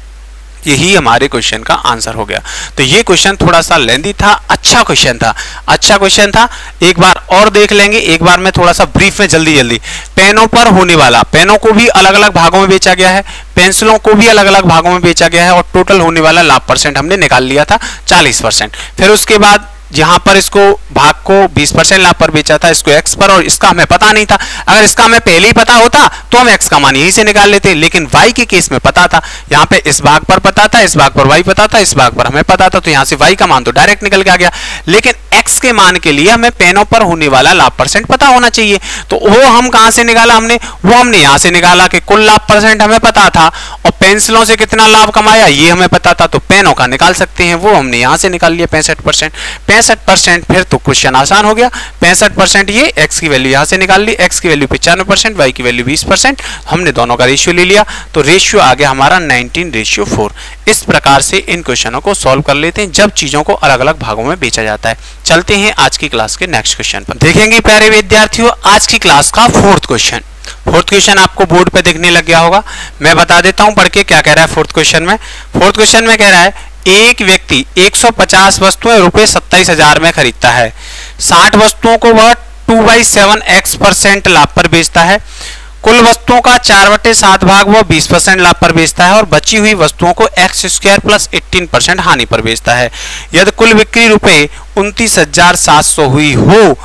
यही हमारे क्वेश्चन का आंसर हो गया। तो ये क्वेश्चन थोड़ा सा लेंदी था, अच्छा क्वेश्चन था, अच्छा क्वेश्चन था। एक बार और देख लेंगे, एक बार मैं थोड़ा सा ब्रीफ में जल्दी जल्दी। पेनों पर होने वाला, पेनों को भी अलग अलग भागों में बेचा गया है, पेंसिलों को भी अलग अलग भागों में बेचा गया है, और टोटल होने वाला लाभ परसेंट हमने निकाल लिया था चालीस परसेंट। फिर उसके बाद यहाँ पर इसको भाग को बीस परसेंट लाभ पर बेचा था, इसको x पर, और इसका हमें पता नहीं था। अगर इसका हमें पहले ही पता होता तो हम x का मान यहीं से निकाल लेते, लेकिन y के केस में पता था। यहाँ पे इस भाग पर पता था, इस भाग पर y पता था, इस भाग पर हमें पता था, तो यहाँ से y का मान तो डायरेक्ट निकल के आ गया। लेकिन x के मान के लिए हमें पेनों पर होने वाला लाभ परसेंट पता होना चाहिए। तो वो हम कहां से निकाला हमने, वो हमने यहां से निकाला कि कुल लाभ परसेंट हमें पता था, और पेंसिलों से कितना लाभ कमाया ये हमें पता था, तो पेनों का निकाल सकते हैं, वो हमने यहां से निकाल लिया पैंसठ परसेंट। पैंसठ परसेंट, फिर तो क्वेश्चन आसान हो गया। पैंसठ परसेंट ये x की वैल्यू यहां से निकाल ली, x की वैल्यू पचानवे परसेंट, y की वैल्यू बीस परसेंट, हमने दोनों का रेशियो ले लिया, तो रेशियो आ गया हमारा नाइनटीन रेशियो फोर। इस प्रकार से इन क्वेश्चनों को सॉल्व कर लेते हैं जब चीजों को अलग अलग भागों में बेचा जाता है। चलते हैं आज की क्लास के नेक्स्ट क्वेश्चन पर। देखेंगे प्यारे विद्यार्थियों आज की क्लास का फोर्थ क्वेश्चन। फोर्थ क्वेश्चन आपको बोर्ड पे दिखने लग गया होगा, मैं बता देता हूं पढ़ के क्या कह रहा है। फोर्थ क्वेश्चन में फोर्थ क्वेश्चन में कह रहा है एक व्यक्ति एक सौ पचास वस्तुएं रुपए सत्ताईस हजार में खरीदता है, साठ वस्तुओं को वह two by seven x percent लाभ पर बेचता है, कुल वस्तुओं का चार बटे सात भाग वह बीस परसेंट लाभ पर बेचता है, और बची हुई वस्तुओं को एक्स स्क्वायर प्लस अठारह परसेंट हानि पर बेचता है। यदि कुल बिक्री रुपए उनतीस हजार सात सौ हुई हो तो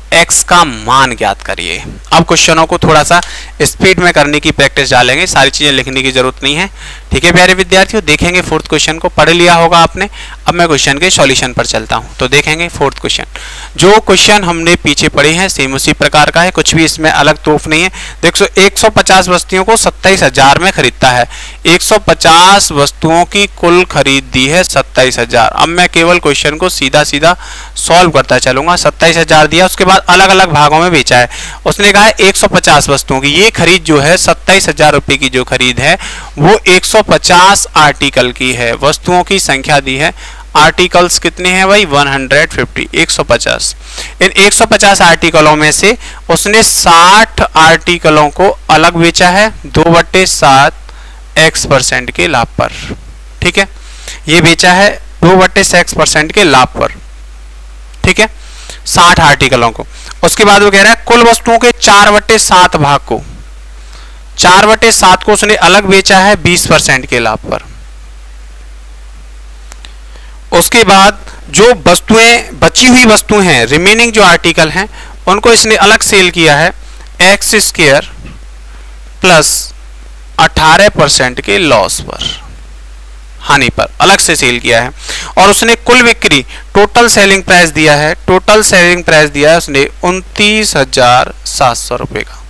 x का मान ज्ञात करिए। अब क्वेश्चनों को थोड़ा सा स्पीड में करने की प्रैक्टिस डालेंगे, सारी चीजें लिखने की जरूरत नहीं है। ठीक है प्यारे विद्यार्थियों, देखेंगे फोर्थ क्वेश्चन को, पढ़ लिया होगा आपने। अब मैं क्वेश्चन के सॉल्यूशन पर चलता हूं, तो देखेंगे फोर्थ क्वेश्चन। जो क्वेश्चन हमने पीछे पढ़े हैं सेम उसी प्रकार का है, कुछ भी इसमें अलग तोफ नहीं है। देखो एक सौ पचास वस्तुओं को सत्ताईस हजार में खरीदता है, एक सौ पचास वस्तुओं की कुल खरीद दी है सत्ताईस हजार। अब मैं केवल क्वेश्चन को सीधा सीधा सॉल्व करता चलूंगा। सत्ताईस हजार दिया, उसके बाद अलग अलग भागों में बेचा है। उसने कहा है एक सौ पचास वस्तुओं की, ये खरीद जो है सत्ताईस हजार रुपए की जो खरीद है वो एक सौ पचास आर्टिकल की है। वस्तुओं की संख्या दी है, आर्टिकल्स कितने हैं भाई, एक सौ पचास, एक सौ पचास। इन एक सौ पचास आर्टिकलों में से उसने साठ आर्टिकलों को अलग बेचा है दो बट्टे सात एक्स परसेंट के लाभ पर। ठीक है, ये बेचा है दो बट्टे एक्स परसेंट के लाभ पर। ठीक है, साठ आर्टिकलों को। उसके बाद वो कह रहा है कुल वस्तुओं के चार बट्टे सात भाग को, चार बट्टे सात को उसने अलग बेचा है बीस परसेंट के लाभ पर। उसके बाद जो वस्तुएं बची हुई वस्तुएं हैं, रिमेनिंग जो आर्टिकल हैं, उनको इसने अलग सेल किया है एक्स स्क्वायर प्लस अठारह परसेंट के लॉस पर, हानि पर अलग से सेल किया है। और उसने कुल बिक्री टोटल सेलिंग प्राइस दिया है, टोटल सेलिंग प्राइस दिया है उसने उनतीस हजार सात सौ रुपए का,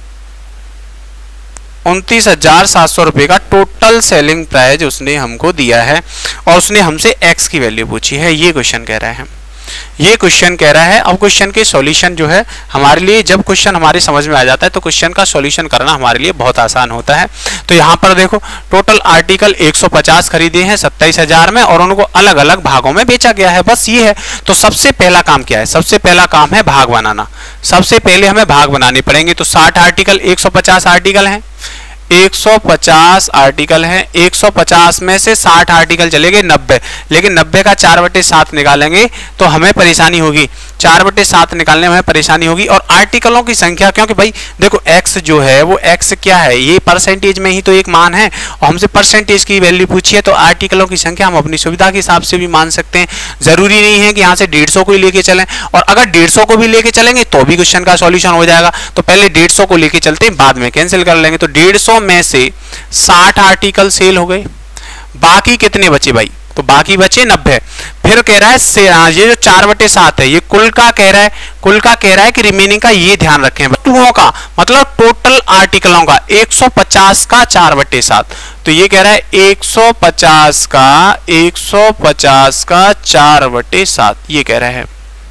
उनतीस हजार सात सौ रुपए का टोटल सेलिंग प्राइस उसने हमको दिया है। और उसने हमसे x की वैल्यू पूछी है, ये क्वेश्चन कह रहा है, ये क्वेश्चन कह रहा है। अब क्वेश्चन के सॉल्यूशन जो है हमारे लिए, जब क्वेश्चन हमारे समझ में आ जाता है तो क्वेश्चन का सॉल्यूशन करना हमारे लिए बहुत आसान होता है। तो यहाँ पर देखो टोटल आर्टिकल एक सौ पचास खरीदे हैं सत्ताईस हजार में और उनको अलग अलग भागों में बेचा गया है, बस ये है। तो सबसे पहला काम क्या है, सबसे पहला काम है भाग बनाना। सबसे पहले हमें भाग बनाने पड़ेंगे। तो साठ आर्टिकल, एक सौ पचास आर्टिकल हैं, एक सौ पचास आर्टिकल हैं, एक सौ पचास में से साठ आर्टिकल चले गए नब्बे, लेकिन नब्बे का चार बटे सात निकालेंगे तो हमें परेशानी होगी, चार बटे सात निकालने में हमें परेशानी होगी। और आर्टिकलों की संख्या, क्योंकि भाई देखो x जो है वो x क्या है, ये परसेंटेज में ही तो एक मान है और हमसे परसेंटेज की वैल्यू पूछी है, तो आर्टिकलों की संख्या हम अपनी सुविधा के हिसाब से भी मान सकते हैं। जरूरी नहीं है कि यहाँ से डेढ़ सौ को ही लेके चलें, और अगर डेढ़ सौ को भी लेके चलेंगे तो भी क्वेश्चन का सॉल्यूशन हो जाएगा। तो पहले डेढ़ सौ को लेके चलते हैं, बाद में कैंसिल कर लेंगे। तो डेढ़ सौ में से साठ आर्टिकल सेल हो गए, बाकी कितने बचे भाई, तो बाकी बचे नब्बे। फिर कह रहा है से ये जो चार बटे सात है ये कुल का कह रहा है, कुल का कह रहा है कि रिमेनिंग का ये ध्यान रखें, वस्तुओं का मतलब टोटल आर्टिकलों का एक सौ पचास का चार बटे सात। तो ये कह रहा है एक सौ पचास का एक सौ पचास का चार बटे सात, ये कह रहा है।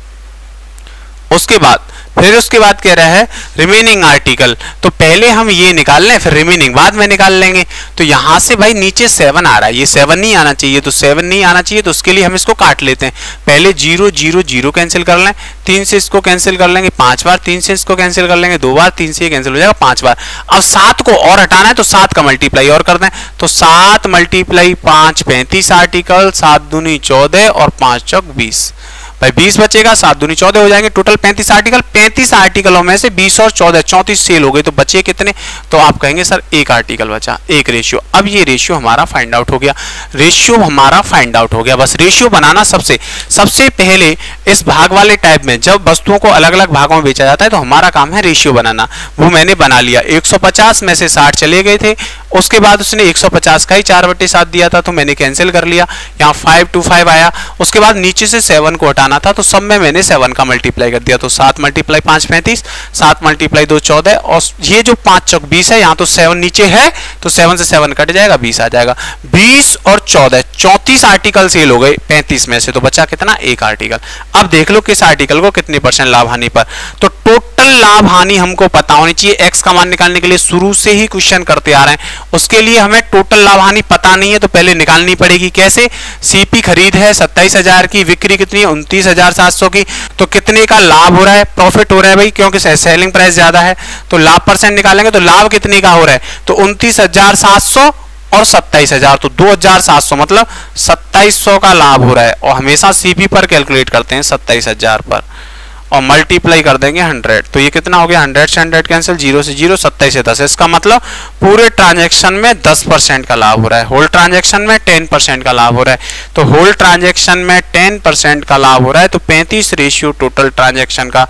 उसके बाद फिर उसके बाद कह रहा है रिमेनिंग आर्टिकल, तो पहले हम ये निकाल लें फिर रिमेनिंग बाद में निकाल लेंगे। तो यहां से भाई नीचे सेवन आ रहा है, ये सेवन नहीं आना चाहिए, तो सेवन नहीं आना चाहिए, तो उसके लिए हम इसको काट लेते हैं। पहले जीरो जीरो जीरो कैंसिल कर लें, तीन से इसको कैंसिल कर लेंगे पांच बार, तीन से इसको कैंसिल कर लेंगे दो बार, तीन से ये कैंसिल हो जाएगा पांच बार। अब सात को और हटाना है तो सात का मल्टीप्लाई और कर दें, तो सात मल्टीप्लाई पांच पैंतीस आर्टिकल, सात दूनी चौदह और पांच चौक बीस, भाई बीस बचेगा, सात दूनी चौदह हो जाएंगे, टोटल पैंतीस आर्टिकल। पैंतीस आर्टिकलों में से बीस और चौदह चौंतीस सेल हो गए, तो बचे कितने, तो आप कहेंगे सर एक आर्टिकल बचा, एक रेशियो। अब ये रेशियो हमारा फाइंड आउट हो गया, रेशियो हमारा फाइंड आउट हो गया। बस रेशियो बनाना सबसे सबसे पहले इस भाग वाले टाइप में, जब वस्तुओं को अलग अलग भागों में बेचा जाता है तो हमारा काम है रेशियो बनाना, वो मैंने बना लिया। एक सौ पचास में से साठ चले गए थे, उसके बाद उसने एक सौ पचास का ही चार बटे सात दिया था तो मैंने कैंसिल कर लिया, यहाँ फाइव टू फाइव आया। उसके बाद नीचे से सेवन को हटाना था तो सब में मैंने सेवन का मल्टीप्लाई कर दिया, तो सात मल्टीप्लाई पांच पैंतीस, सात मल्टीप्लाई दो चौदह, और ये जो पांच चौक बीस है, यहाँ तो सेवन नीचे है तो सेवन से सेवन कट जाएगा, बीस आ जाएगा। बीस और चौदह चौंतीस आर्टिकल सेल हो गए पैंतीस में से, तो बचा कितना, एक आर्टिकल। अब देख लो किस आर्टिकल को कितने परसेंट लाभ हानि पर, तो टोटल लाभ हानि हमको पता होनी चाहिए। एक्स का मान निकालने के लिए शुरू से ही क्वेश्चन करते आ रहे हैं, उसके लिए हमें टोटल लाभ हानि पता नहीं है तो पहले निकालनी पड़ेगी। कैसे, सीपी खरीद है सत्ताईस हजार की, बिक्री कितनी है उनतीस हजार सात सौ की, तो कितने का लाभ हो रहा है, प्रॉफिट हो रहा है भाई, क्योंकि सेलिंग प्राइस ज्यादा है, तो लाभ परसेंट निकालेंगे तो लाभ कितने का हो रहा है, तो उनतीस हजार सात सौ और सत्ताईस हजार, तो दो हजार सात सौ मतलब सत्ताईस सौ का लाभ हो रहा है। और हमेशा सीपी पर कैलकुलेट करते हैं सत्ताईस हजार पर, और मल्टीप्लाई कर देंगे हंड्रेड, तो ये कितना हो गया, हंड्रेड से हंड्रेड कैंसिल, जीरो से जीरो, सत्ताईस से दस। इसका मतलब पूरे ट्रांजैक्शन में दस परसेंट का लाभ हो रहा है, होल ट्रांजैक्शन में टेन परसेंट का लाभ हो रहा है। तो होल ट्रांजैक्शन में टेन परसेंट का लाभ हो रहा है, तो पैंतीस रेशियो टोटल ट्रांजैक्शन का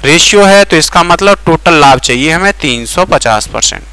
रेशियो है, तो इसका मतलब टोटल लाभ चाहिए हमें तीन सौ पचास परसेंट।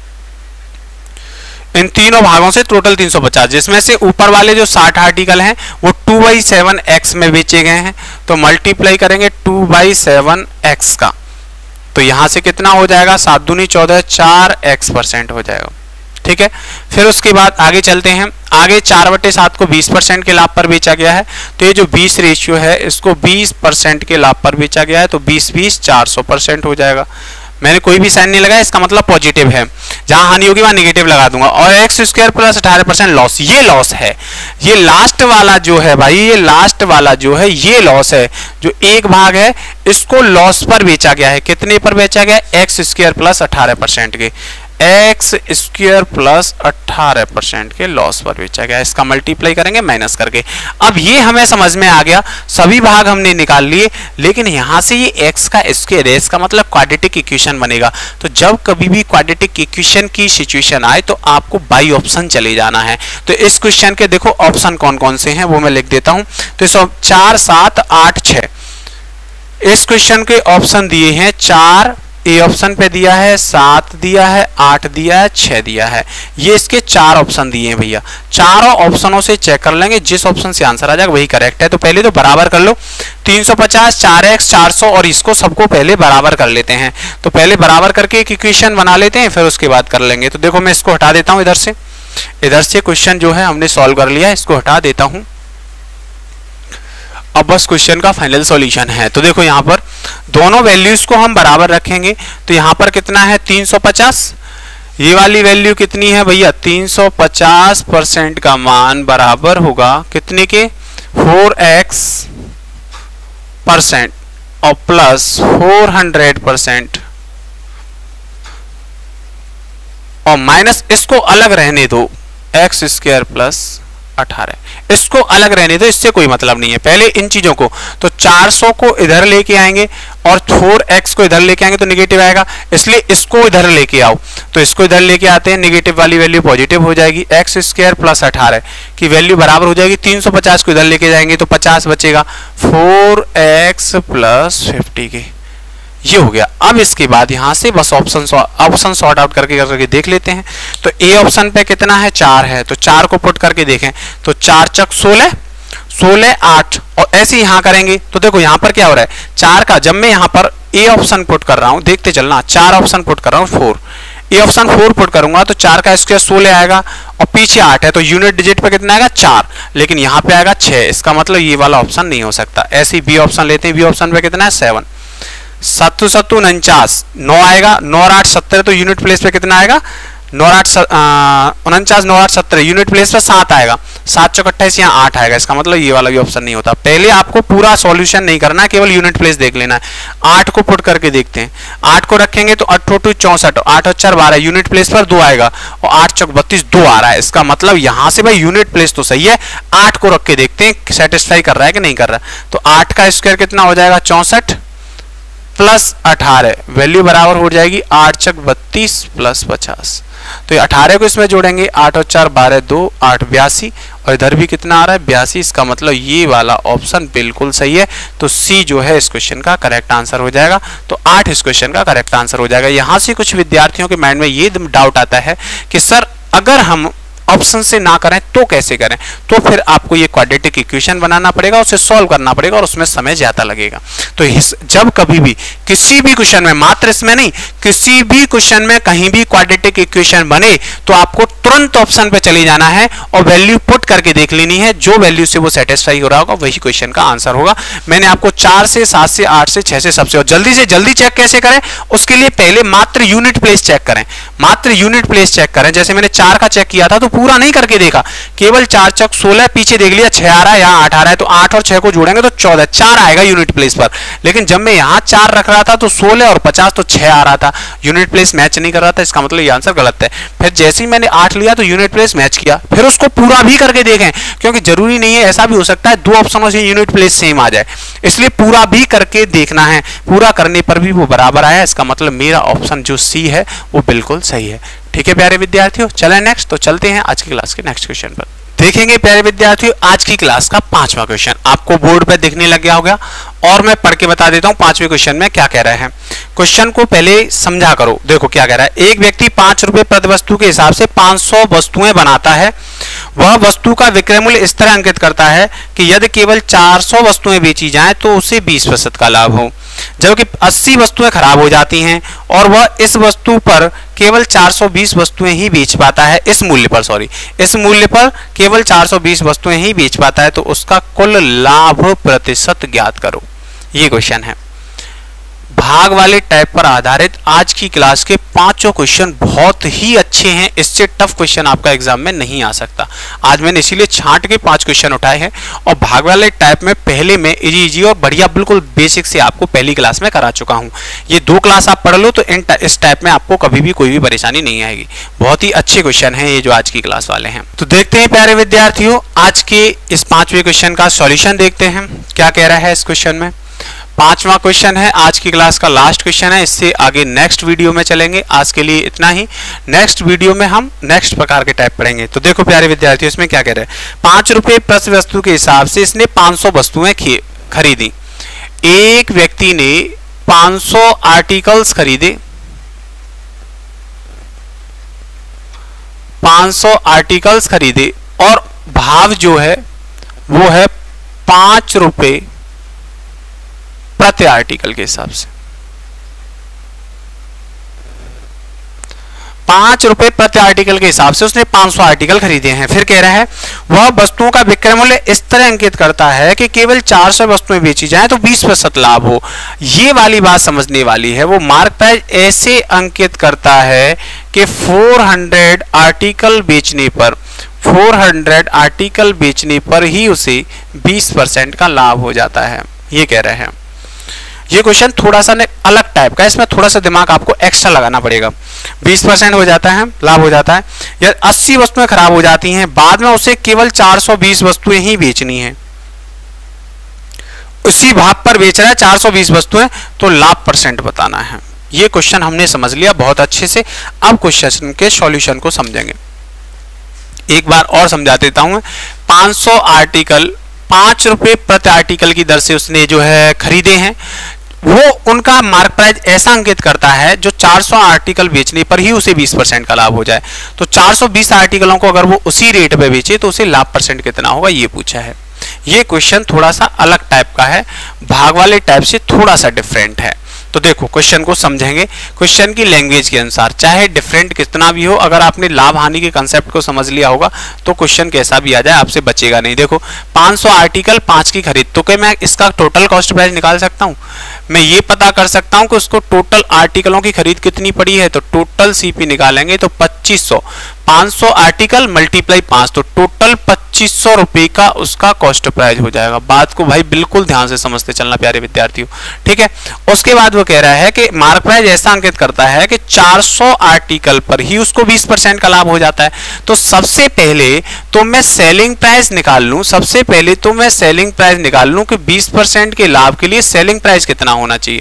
इन तीनों भागों से टोटल तीन सौ पचास, जिसमें से ऊपर वाले जो साठ आर्टिकल हैं वो टू बाई सेवन एक्स में बेचे गए हैं, तो मल्टीप्लाई करेंगे टू बाई सेवन एक्स का, तो यहां से कितना हो जाएगा, सात दूनी चौदह, चार एक्स परसेंट हो जाएगा। ठीक है, फिर उसके बाद आगे चलते हैं। आगे चार बटे सात को बीस परसेंट के लाभ पर बेचा गया है, तो ये जो बीस रेशियो है इसको बीस परसेंट के लाभ पर बेचा गया है, तो बीस बीस चार सौ परसेंट हो जाएगा। मैंने कोई भी साइन नहीं लगाया, इसका मतलब पॉजिटिव है, जहां हानि होगी वहां निगेटिव लगा दूंगा। और एक्स स्क्वायर प्लस अठारह परसेंट लॉस, ये लॉस है, ये लास्ट वाला जो है भाई, ये लास्ट वाला जो है ये लॉस है, जो एक भाग है इसको लॉस पर बेचा गया है। कितने पर बेचा गया, एक्स स्क्वायर प्लस अठारह परसेंट के, एक्स स्क्वायर प्लस अठारह परसेंट के लॉस पर बेचा गया। इसका मल्टीप्लाई करेंगे माइनस करके। अब ये हमें समझ में आ गया, सभी भाग हमने निकाल लिए, लेकिन यहां से ये एक्स का स्क्वायर है, इसका मतलब क्वाड्रेटिक इक्वेशन बनेगा। तो जब कभी भी क्वाड्रेटिक इक्वेशन की सिचुएशन आए तो आपको बाई ऑप्शन चले जाना है। तो इस क्वेश्चन के देखो ऑप्शन कौन कौन से हैं वो मैं लिख देता हूं। तो इस चार सात आठ छह, इस क्वेश्चन के ऑप्शन दिए हैं चार, ए ऑप्शन पे दिया है, सात दिया है, आठ दिया है, छह दिया है। ये इसके चार ऑप्शन दिए हैं भैया। चारों ऑप्शनों से चेक कर लेंगे, जिस ऑप्शन से आंसर आ जाएगा वही करेक्ट है। तो पहले तो बराबर कर लो, तीन सौ पचास, चार एक्स, चार सौ, और इसको सबको पहले बराबर कर लेते हैं। तो पहले बराबर करके एक इक्वेशन बना लेते हैं, फिर उसके बाद कर लेंगे। तो देखो मैं इसको हटा देता हूं, इधर से इधर से क्वेश्चन जो है हमने सॉल्व कर लिया, इसको हटा देता हूं। अब बस क्वेश्चन का फाइनल सॉल्यूशन है। तो देखो यहाँ पर दोनों वैल्यूज को हम बराबर रखेंगे, तो यहाँ पर कितना है तीन सौ पचास, ये वाली वैल्यू कितनी है भैया, तीन सौ पचास परसेंट का मान बराबर होगा कितने के, फोर एक्स परसेंट और प्लस फोर हंड्रेड परसेंट, और माइनस इसको अलग रहने दो, एक्स स्क्वायर प्लस अठारह, इसको अलग रहने दो, इससे कोई मतलब नहीं है। पहले इन चीजों को, तो चार सौ को इधर लेके आएंगे और फोर एक्स को इधर लेके आएंगे तो निगेटिव आएगा, इसलिए इसको इधर लेके आओ। तो इसको इधर लेके आते हैं, निगेटिव वाली वैल्यू पॉजिटिव हो जाएगी, एक्स स्क्वायर प्लस अठारह की वैल्यू बराबर हो जाएगी, तीन सौ पचास को इधर लेके जाएंगे तो पचास बचेगा, फोर एक्स प्लस फिफ्टी के, ये हो गया। अब इसके बाद यहां से बस ऑप्शन ऑप्शन सॉर्ट आउट करके करके देख लेते हैं। तो ए ऑप्शन पे कितना है, चार है, तो चार को पुट करके देखें, तो चार चक सोलह, सोलह आठ, और ऐसे यहां करेंगे तो देखो यहां पर क्या हो रहा है, चार का जब मैं यहां पर ए ऑप्शन पुट कर रहा हूं, देखते चलना, चार ऑप्शन पुट कर रहा हूं, four, A option four put करूंगा तो चार का स्क्वायर सोलह आएगा, और पीछे आठ है, तो यूनिट डिजिट पे कितना आएगा, चार, लेकिन यहां पे आएगा छह, इसका मतलब ये वाला ऑप्शन नहीं हो सकता। ऐसे ही बी ऑप्शन लेते हैं, बी ऑप्शन पे कितना है, सेवन, सत्तू सत्तू उनचास, नौ आएगा, नौ और आठ सत्तर, तो यूनिट प्लेस पे कितना आएगा, नौ आठ उनचास, नौ आठ सत्तर, यूनिट प्लेस पे सात आएगा, सात चौक अट्ठाईस, यहाँ आठ आएगा, इसका मतलब ये वाला भी ऑप्शन नहीं होता। पहले आपको पूरा सॉल्यूशन नहीं करना है, केवल यूनिट प्लेस देख लेना है। आठ को पुट करके देखते हैं, आठ को रखेंगे तो अट्ठो चौसठ, आठ और चार बारह, यूनिट प्लेस पर दो आएगा, और आठ चौक बत्तीस, दो आ रहा है, इसका मतलब यहाँ से भाई यूनिट प्लेस तो सही है। आठ को रख के देखते हैं सेटिस्फाई कर रहा है कि नहीं कर रहा है। तो आठ का स्क्वायर कितना हो जाएगा, चौसठ प्लस अठारह, वैल्यू बराबर हो जाएगी आठ चक बत्तीस प्लस पचास। तो ये अठारह को इसमें जोड़ेंगे, आठ और चार बारह, दो आठ, बयासी, और इधर भी कितना आ रहा है, बयासी, इसका मतलब ये वाला ऑप्शन बिल्कुल सही है। तो सी जो है इस क्वेश्चन का करेक्ट आंसर हो जाएगा। तो आठ इस क्वेश्चन का करेक्ट आंसर हो जाएगा। यहां से कुछ विद्यार्थियों के माइंड में ये डाउट आता है कि सर अगर हम ऑप्शन से ना करें तो कैसे करें, तो फिर आपको ये क्वाड्रेटिक इक्वेशन बनाना पड़ेगा, उसे सॉल्व करना पड़ेगा, और उसमें समय ज्यादा लगेगा। तो जब कभी भी किसी भी क्वेश्चन में, मात्र इसमें नहीं, किसी भी क्वेश्चन में कहीं भी क्वाड्रेटिक इक्वेशन बने तो आपको तुरंत ऑप्शन पे चले जाना है और वैल्यू पुट करके देख लेनी है, जो वैल्यू से वो सेटिस्फाई हो रहा होगा वही क्वेश्चन का आंसर होगा। मैंने आपको चार से, सात से, आठ से, छह से, सबसे, और जल्दी से जल्दी चेक कैसे करें उसके लिए पहले मात्र यूनिट प्लेस चेक करें, मात्र यूनिट प्लेस चेक करें। जैसे मैंने चार का चेक किया था तो पूरा नहीं करके देखा, केवल चार चक सोलह, पीछे देख लिया छह आ रहा है, यहाँ आठ आ रहा है, तो आठ और छह को जोड़ेंगे तो चौदह, चार आएगा यूनिट प्लेस पर। लेकिन जब मैं यहाँ चार रख रहा था तो सोलह और पचास, तो छह आ रहा था, यूनिट प्लेस मैच नहीं कर रहा था, इसका मतलब ये आंसर गलत है। फिर जैसे ही मैंने आठ लिया तो यूनिट प्लेस मैच किया, फिर उसको पूरा भी करके देखें, क्योंकि जरूरी नहीं है, ऐसा भी हो सकता है दो ऑप्शनों से यूनिट प्लेस सेम आ जाए, इसलिए पूरा भी करके देखना है। पूरा करने पर भी वो बराबर आया, इसका मतलब मेरा ऑप्शन जो सी है वो बिल्कुल सही है। ठीक है प्यारे विद्यार्थियों, चलें नेक्स्ट। तो चलते हैं आज की क्लास के नेक्स्ट क्वेश्चन पर। देखेंगे प्यारे विद्यार्थियों आज की क्लास का पांचवा क्वेश्चन। आपको बोर्ड पे दिखने लग गया होगा और मैं पढ़ के बता देता हूं पांचवें क्वेश्चन में क्या कह रहा है। क्वेश्चन को पहले समझा करो। देखो क्या कह रहा है, एक व्यक्ति पांच रुपए प्रति वस्तु के हिसाब से पांच सौ वस्तुएं बनाता है। वह वस्तु का विक्रय मूल्य इस तरह अंकित करता है कि यदि केवल चार सौ वस्तुएं बेची जाएं तो उसे बीस प्रतिशत का लाभ हो, जबकि अस्सी वस्तुएं खराब हो जाती हैं और वह इस वस्तु पर केवल चार सौ बीस वस्तुएं ही बेच पाता है। इस मूल्य पर सॉरी इस मूल्य पर केवल चार सौ बीस वस्तुएं ही बेच पाता है, तो उसका कुल लाभ प्रतिशत ज्ञात करो। ये क्वेश्चन है। भाग वाले टाइप पर आधारित आज की क्लास के पांचों क्वेश्चन बहुत ही अच्छे हैं। इससे टफ क्वेश्चन आपका एग्जाम में नहीं आ सकता। आज मैंने इसीलिए छांट के पांच क्वेश्चन उठाए हैं और भाग वाले टाइप में पहले में इजी इजी और बढ़िया बिल्कुल बेसिक से आपको पहली क्लास में करा चुका हूं। ये दो क्लास आप पढ़ लो तो इन इस टाइप में आपको कभी भी कोई भी परेशानी नहीं आएगी। बहुत ही अच्छे क्वेश्चन है ये जो आज की क्लास वाले हैं। तो देखते हैं प्यारे विद्यार्थियों आज के इस पांचवें क्वेश्चन का सॉल्यूशन देखते हैं क्या कह रहा है इस क्वेश्चन में। पांचवा क्वेश्चन है आज की क्लास का लास्ट क्वेश्चन है। इससे आगे नेक्स्ट वीडियो में चलेंगे। आज के लिए इतना ही। नेक्स्ट वीडियो में हम नेक्स्ट प्रकार के टाइप पढ़ेंगे। तो देखो प्यारे विद्यार्थियों इसमें क्या कह रहे हैं, पांच रुपए प्रति वस्तु के हिसाब से इसने पांच सौ वस्तुएं खरीदी। एक व्यक्ति ने पांच सौ आर्टिकल्स खरीदे, पांच सौ आर्टिकल्स खरीदे और भाव जो है वो है पांच रुपए प्रति आर्टिकल के हिसाब से। पांच रुपए प्रति आर्टिकल के हिसाब से उसने पांच सौ आर्टिकल खरीदे हैं। फिर कह रहा है वह वस्तुओं का विक्रय मूल्य इस तरह अंकित करता है कि केवल चार सौ वस्तुएं बेची जाएं तो बीस प्रतिशत लाभ हो। ये वाली बात समझने वाली है। वो मार्क प्राइस ऐसे अंकित करता है कि चार सौ आर्टिकल बेचने पर चार सौ आर्टिकल बेचने पर ही उसे बीस परसेंट का लाभ हो जाता है। ये कह रहे हैं। ये क्वेश्चन थोड़ा सा अलग टाइप का है। इसमें थोड़ा सा दिमाग आपको एक्स्ट्रा लगाना पड़ेगा। बीस परसेंट हो जाता है लाभ हो जाता है या अस्सी वस्तुएं खराब हो जाती हैं, बाद में उसे केवल चार सौ बीस वस्तुएं ही बेचनी है। उसी भाव पर बेच रहा है चार सौ बीस वस्तुएं, तो लाभ परसेंट बताना है। ये क्वेश्चन हमने समझ लिया बहुत अच्छे से। अब क्वेश्चन के सॉल्यूशन को समझेंगे। एक बार और समझा देता हूं। पांच सौ आर्टिकल पांच रुपए प्रति आर्टिकल की दर से उसने जो है खरीदे हैं। वो उनका मार्क प्राइस ऐसा अंकित करता है जो चार सौ आर्टिकल बेचने पर ही उसे बीस परसेंट का लाभ हो जाए। तो चार सौ बीस आर्टिकलों को अगर वो उसी रेट पे बेचे तो उसे लाभ परसेंट कितना होगा ये पूछा है। ये क्वेश्चन थोड़ा सा अलग टाइप का है, भाग वाले टाइप से थोड़ा सा डिफरेंट है। तो देखो क्वेश्चन को समझेंगे क्वेश्चन की लैंग्वेज के अनुसार, चाहे डिफरेंट कितना भी हो, अगर आपने लाभ हानि के कंसेप्ट को समझ लिया होगा तो क्वेश्चन कैसा भी आ जाए आपसे बचेगा नहीं। देखो पांच सौ आर्टिकल पांच की खरीद, तो क्या मैं इसका टोटल कॉस्ट प्राइस निकाल सकता हूं? मैं ये पता कर सकता हूं कि उसको टोटल आर्टिकलों की खरीद कितनी पड़ी है, तो टोटल सीपी निकालेंगे तो पच्चीस सौ। पांच सौ आर्टिकल मल्टीप्लाई पांच, तो टोटल पच्चीस सौ रुपए का उसका कॉस्ट प्राइस हो जाएगा। बात को भाई बिल्कुल ध्यान से समझते चलना प्यारे विद्यार्थियों, ठीक है। उसके बाद वो कह रहा है कि मार्क प्राइस ऐसा अंकित करता है कि चार सौ आर्टिकल पर ही उसको बीस परसेंट का लाभ हो जाता है। तो सबसे पहले तो मैं सेलिंग प्राइस निकाल लूं सबसे पहले तो मैं सेलिंग प्राइस निकाल लूं कि बीस परसेंट के लाभ के लिए सेलिंग प्राइस कितना होना चाहिए।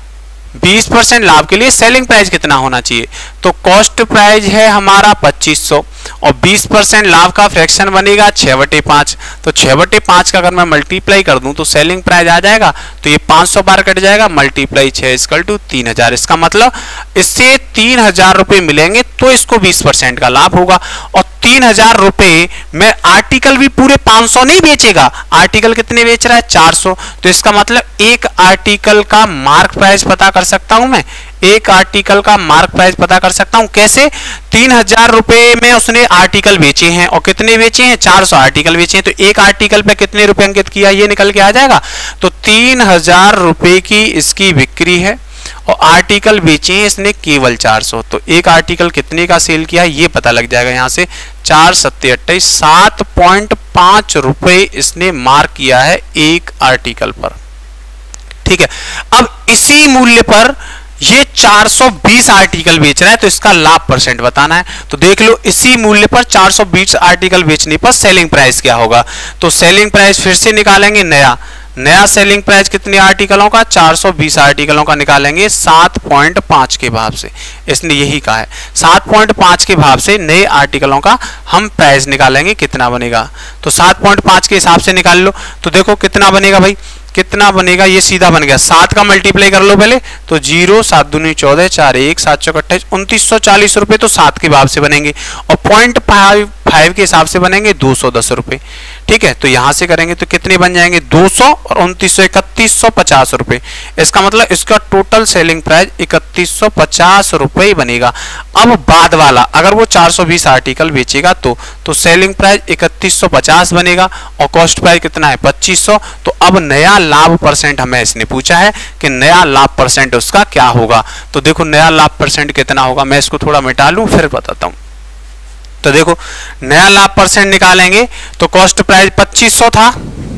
बीस परसेंट लाभ के लिए सेलिंग प्राइस कितना होना चाहिए, तो कॉस्ट प्राइस है हमारा पच्चीस सौ और बीस परसेंट लाभ का फ्रैक्शन बनेगा छह बटे पांच। तो छह बटे पांच का अगर मैं मल्टीप्लाई कर दूं तो सेलिंग प्राइस आ जाएगा, तो ये पांच सौ बार कट जाएगा, मल्टीप्लाई छह इक्वल टू तीन हजार। इसका मतलब इससे तीन हजार रुपए मिलेंगे तो इसको बीस परसेंट का लाभ होगा। और तीन हजार रुपए में आर्टिकल भी पूरे पांच सौ नहीं बेचेगा, आर्टिकल कितने बेच रहा है चार सौ। तो इसका मतलब एक आर्टिकल का मार्क प्राइस पता कर सकता हूं मैं, एक आर्टिकल का मार्क प्राइस पता कर सकता हूं कैसे। तीन हजार रुपए में उसने आर्टिकल बेचे हैं और कितने बेचे हैं चार सौ आर्टिकल बेचे हैं, तो एक आर्टिकल पे कितने रुपए अंकित किया ये निकल के आ जाएगा। तो तीन हजार रुपए की इसकी बिक्री है और आर्टिकल बेचे हैं इसने केवल चार सौ, तो एक आर्टिकल कितने का सेल किया है ये पता लग जाएगा। यहां से चार सत्ते अट्ठाईस सात पॉइंट पांच रुपए इसने मार्क किया है एक आर्टिकल पर, ठीक है। अब इसी मूल्य पर ये चार सौ बीस आर्टिकल बेच रहा है, तो इसका लाभ परसेंट बताना है। तो देख लो इसी मूल्य पर चार सौ बीस आर्टिकल बेचने पर सेलिंग प्राइस क्या होगा। तो सेलिंग प्राइस फिर से निकालेंगे नया, नया सेलिंग प्राइस कितने आर्टिकलों का, चार सौ बीस आर्टिकलों का निकालेंगे सात पॉइंट पाँच के भाव से। इसने यही कहा है सात पॉइंट पाँच के भाव से नए आर्टिकलों का हम प्राइस निकालेंगे, कितना बनेगा। तो सात पॉइंट पाँच के हिसाब से निकाल लो। तो देखो कितना बनेगा भाई, कितना बनेगा, ये सीधा बन गया, सात का मल्टीप्लाई कर लो पहले, तो जीरो, सात दूनी चौदह, चार एक, सात चौक अट्ठाईस, उनतीस सौ चालीस रुपए तो सात के भाव से बनेंगे, और पॉइंट फाइव फाइव के हिसाब से बनेंगे दो सौ दस रुपए। ठीक है, तो यहां से करेंगे तो कितने बन जाएंगे, दो सौ और उनतीस सौ इकतीस सौ पचास रुपए। इसका मतलब इसका टोटल सेलिंग प्राइस इकतीस सौ पचास रुपए बनेगा। अब बाद वाला अगर वो चार सौ बीस आर्टिकल बेचेगा तो तो सेलिंग प्राइस इकतीस सौ पचास बनेगा और कॉस्ट प्राइस कितना है, पच्चीस सौ। तो अब नया लाभ परसेंट हमें इसने पूछा है कि नया लाभ परसेंट उसका क्या होगा। तो देखो नया लाभ परसेंट कितना होगा, मैं इसको थोड़ा मिटा लूं फिर बताता हूं। तो देखो नया लाभ परसेंट निकालेंगे तो कॉस्ट प्राइस पच्चीस सौ था,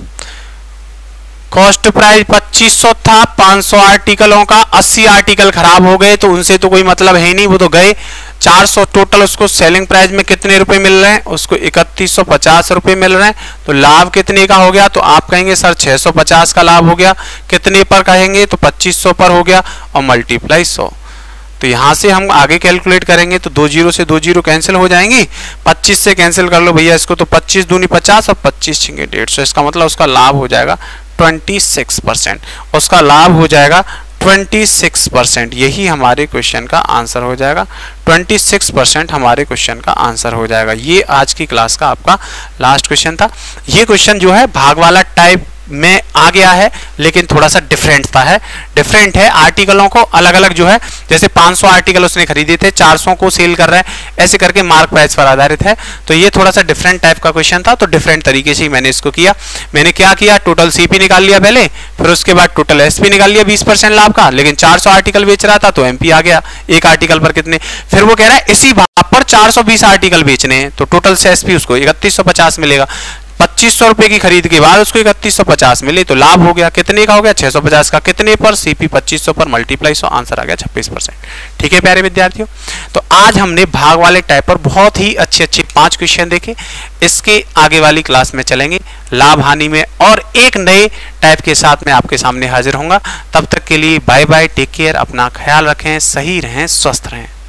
कॉस्ट प्राइस पच्चीस सौ था, पाँच सौ आर्टिकलों का अस्सी आर्टिकल खराब हो गए तो उनसे तो कोई मतलब है नहीं, वो तो गए। चार सौ टोटल उसको सेलिंग प्राइस में कितने रुपए मिल रहे हैं, उसको इकतीस सौ पचास रुपए मिल रहे हैं। तो लाभ कितने का हो गया, तो आप कहेंगे सर छह सौ पचास का लाभ हो गया। कितने पर कहेंगे तो पच्चीस सौ पर हो गया और मल्टीप्लाई सौ। तो यहां से हम आगे कैलकुलेट करेंगे तो दो जीरो से दो जीरो कैंसिल हो जाएंगी, पच्चीस से कैंसिल कर लो भैया इसको, तो पच्चीस दूनी पचास और पच्चीस छिंगे डेढ़ सौ। इसका मतलब उसका लाभ हो जाएगा छब्बीस परसेंट, उसका लाभ हो जाएगा छब्बीस परसेंट। यही हमारे क्वेश्चन का आंसर हो जाएगा, छब्बीस परसेंट हमारे क्वेश्चन का आंसर हो जाएगा। ये आज की क्लास का आपका लास्ट क्वेश्चन था। ये क्वेश्चन जो है भाग वाला टाइप में आ गया है लेकिन थोड़ा सा डिफरेंट था है डिफरेंट है आर्टिकलों को अलग अलग जो है, जैसे पाँच सौ आर्टिकल उसने खरीदे थे, चार सौ को सेल कर रहा है, ऐसे करके मार्क प्राइस पर आधारित है। तो ये थोड़ा सा डिफरेंट टाइप का क्वेश्चन था, तो डिफरेंट तरीके से ही मैंने इसको किया। मैंने क्या किया, टोटल सीपी निकाल लिया पहले, फिर उसके बाद टोटल एसपी निकाल लिया बीस परसेंट लाभ का, लेकिन चार सौ आर्टिकल बेच रहा था तो एमपी आ गया एक आर्टिकल पर कितने। फिर वो कह रहा है इसी भाव पर चार सौ बीस आर्टिकल बेचने हैं तो टोटल से एसपी उसको इकतीस सौ पचास मिलेगा। पच्चीस सौ रुपए की खरीद के बाद उसको इकतीस सौ पचास मिले तो लाभ हो गया कितने का हो गया, छह सौ पचास का। कितने पर, सीपी पच्चीस सौ पर मल्टीप्लाई सौ, आंसर आ गया छब्बीस परसेंट। ठीक है प्यारे विद्यार्थियों, तो आज हमने भाग वाले टाइप पर बहुत ही अच्छे अच्छे पांच क्वेश्चन देखे। इसके आगे वाली क्लास में चलेंगे लाभ हानि में और एक नए टाइप के साथ मैं आपके सामने हाजिर होऊंगा। तब तक के लिए बाय बाय, टेक केयर, अपना ख्याल रखें, सही रहें, स्वस्थ रहें।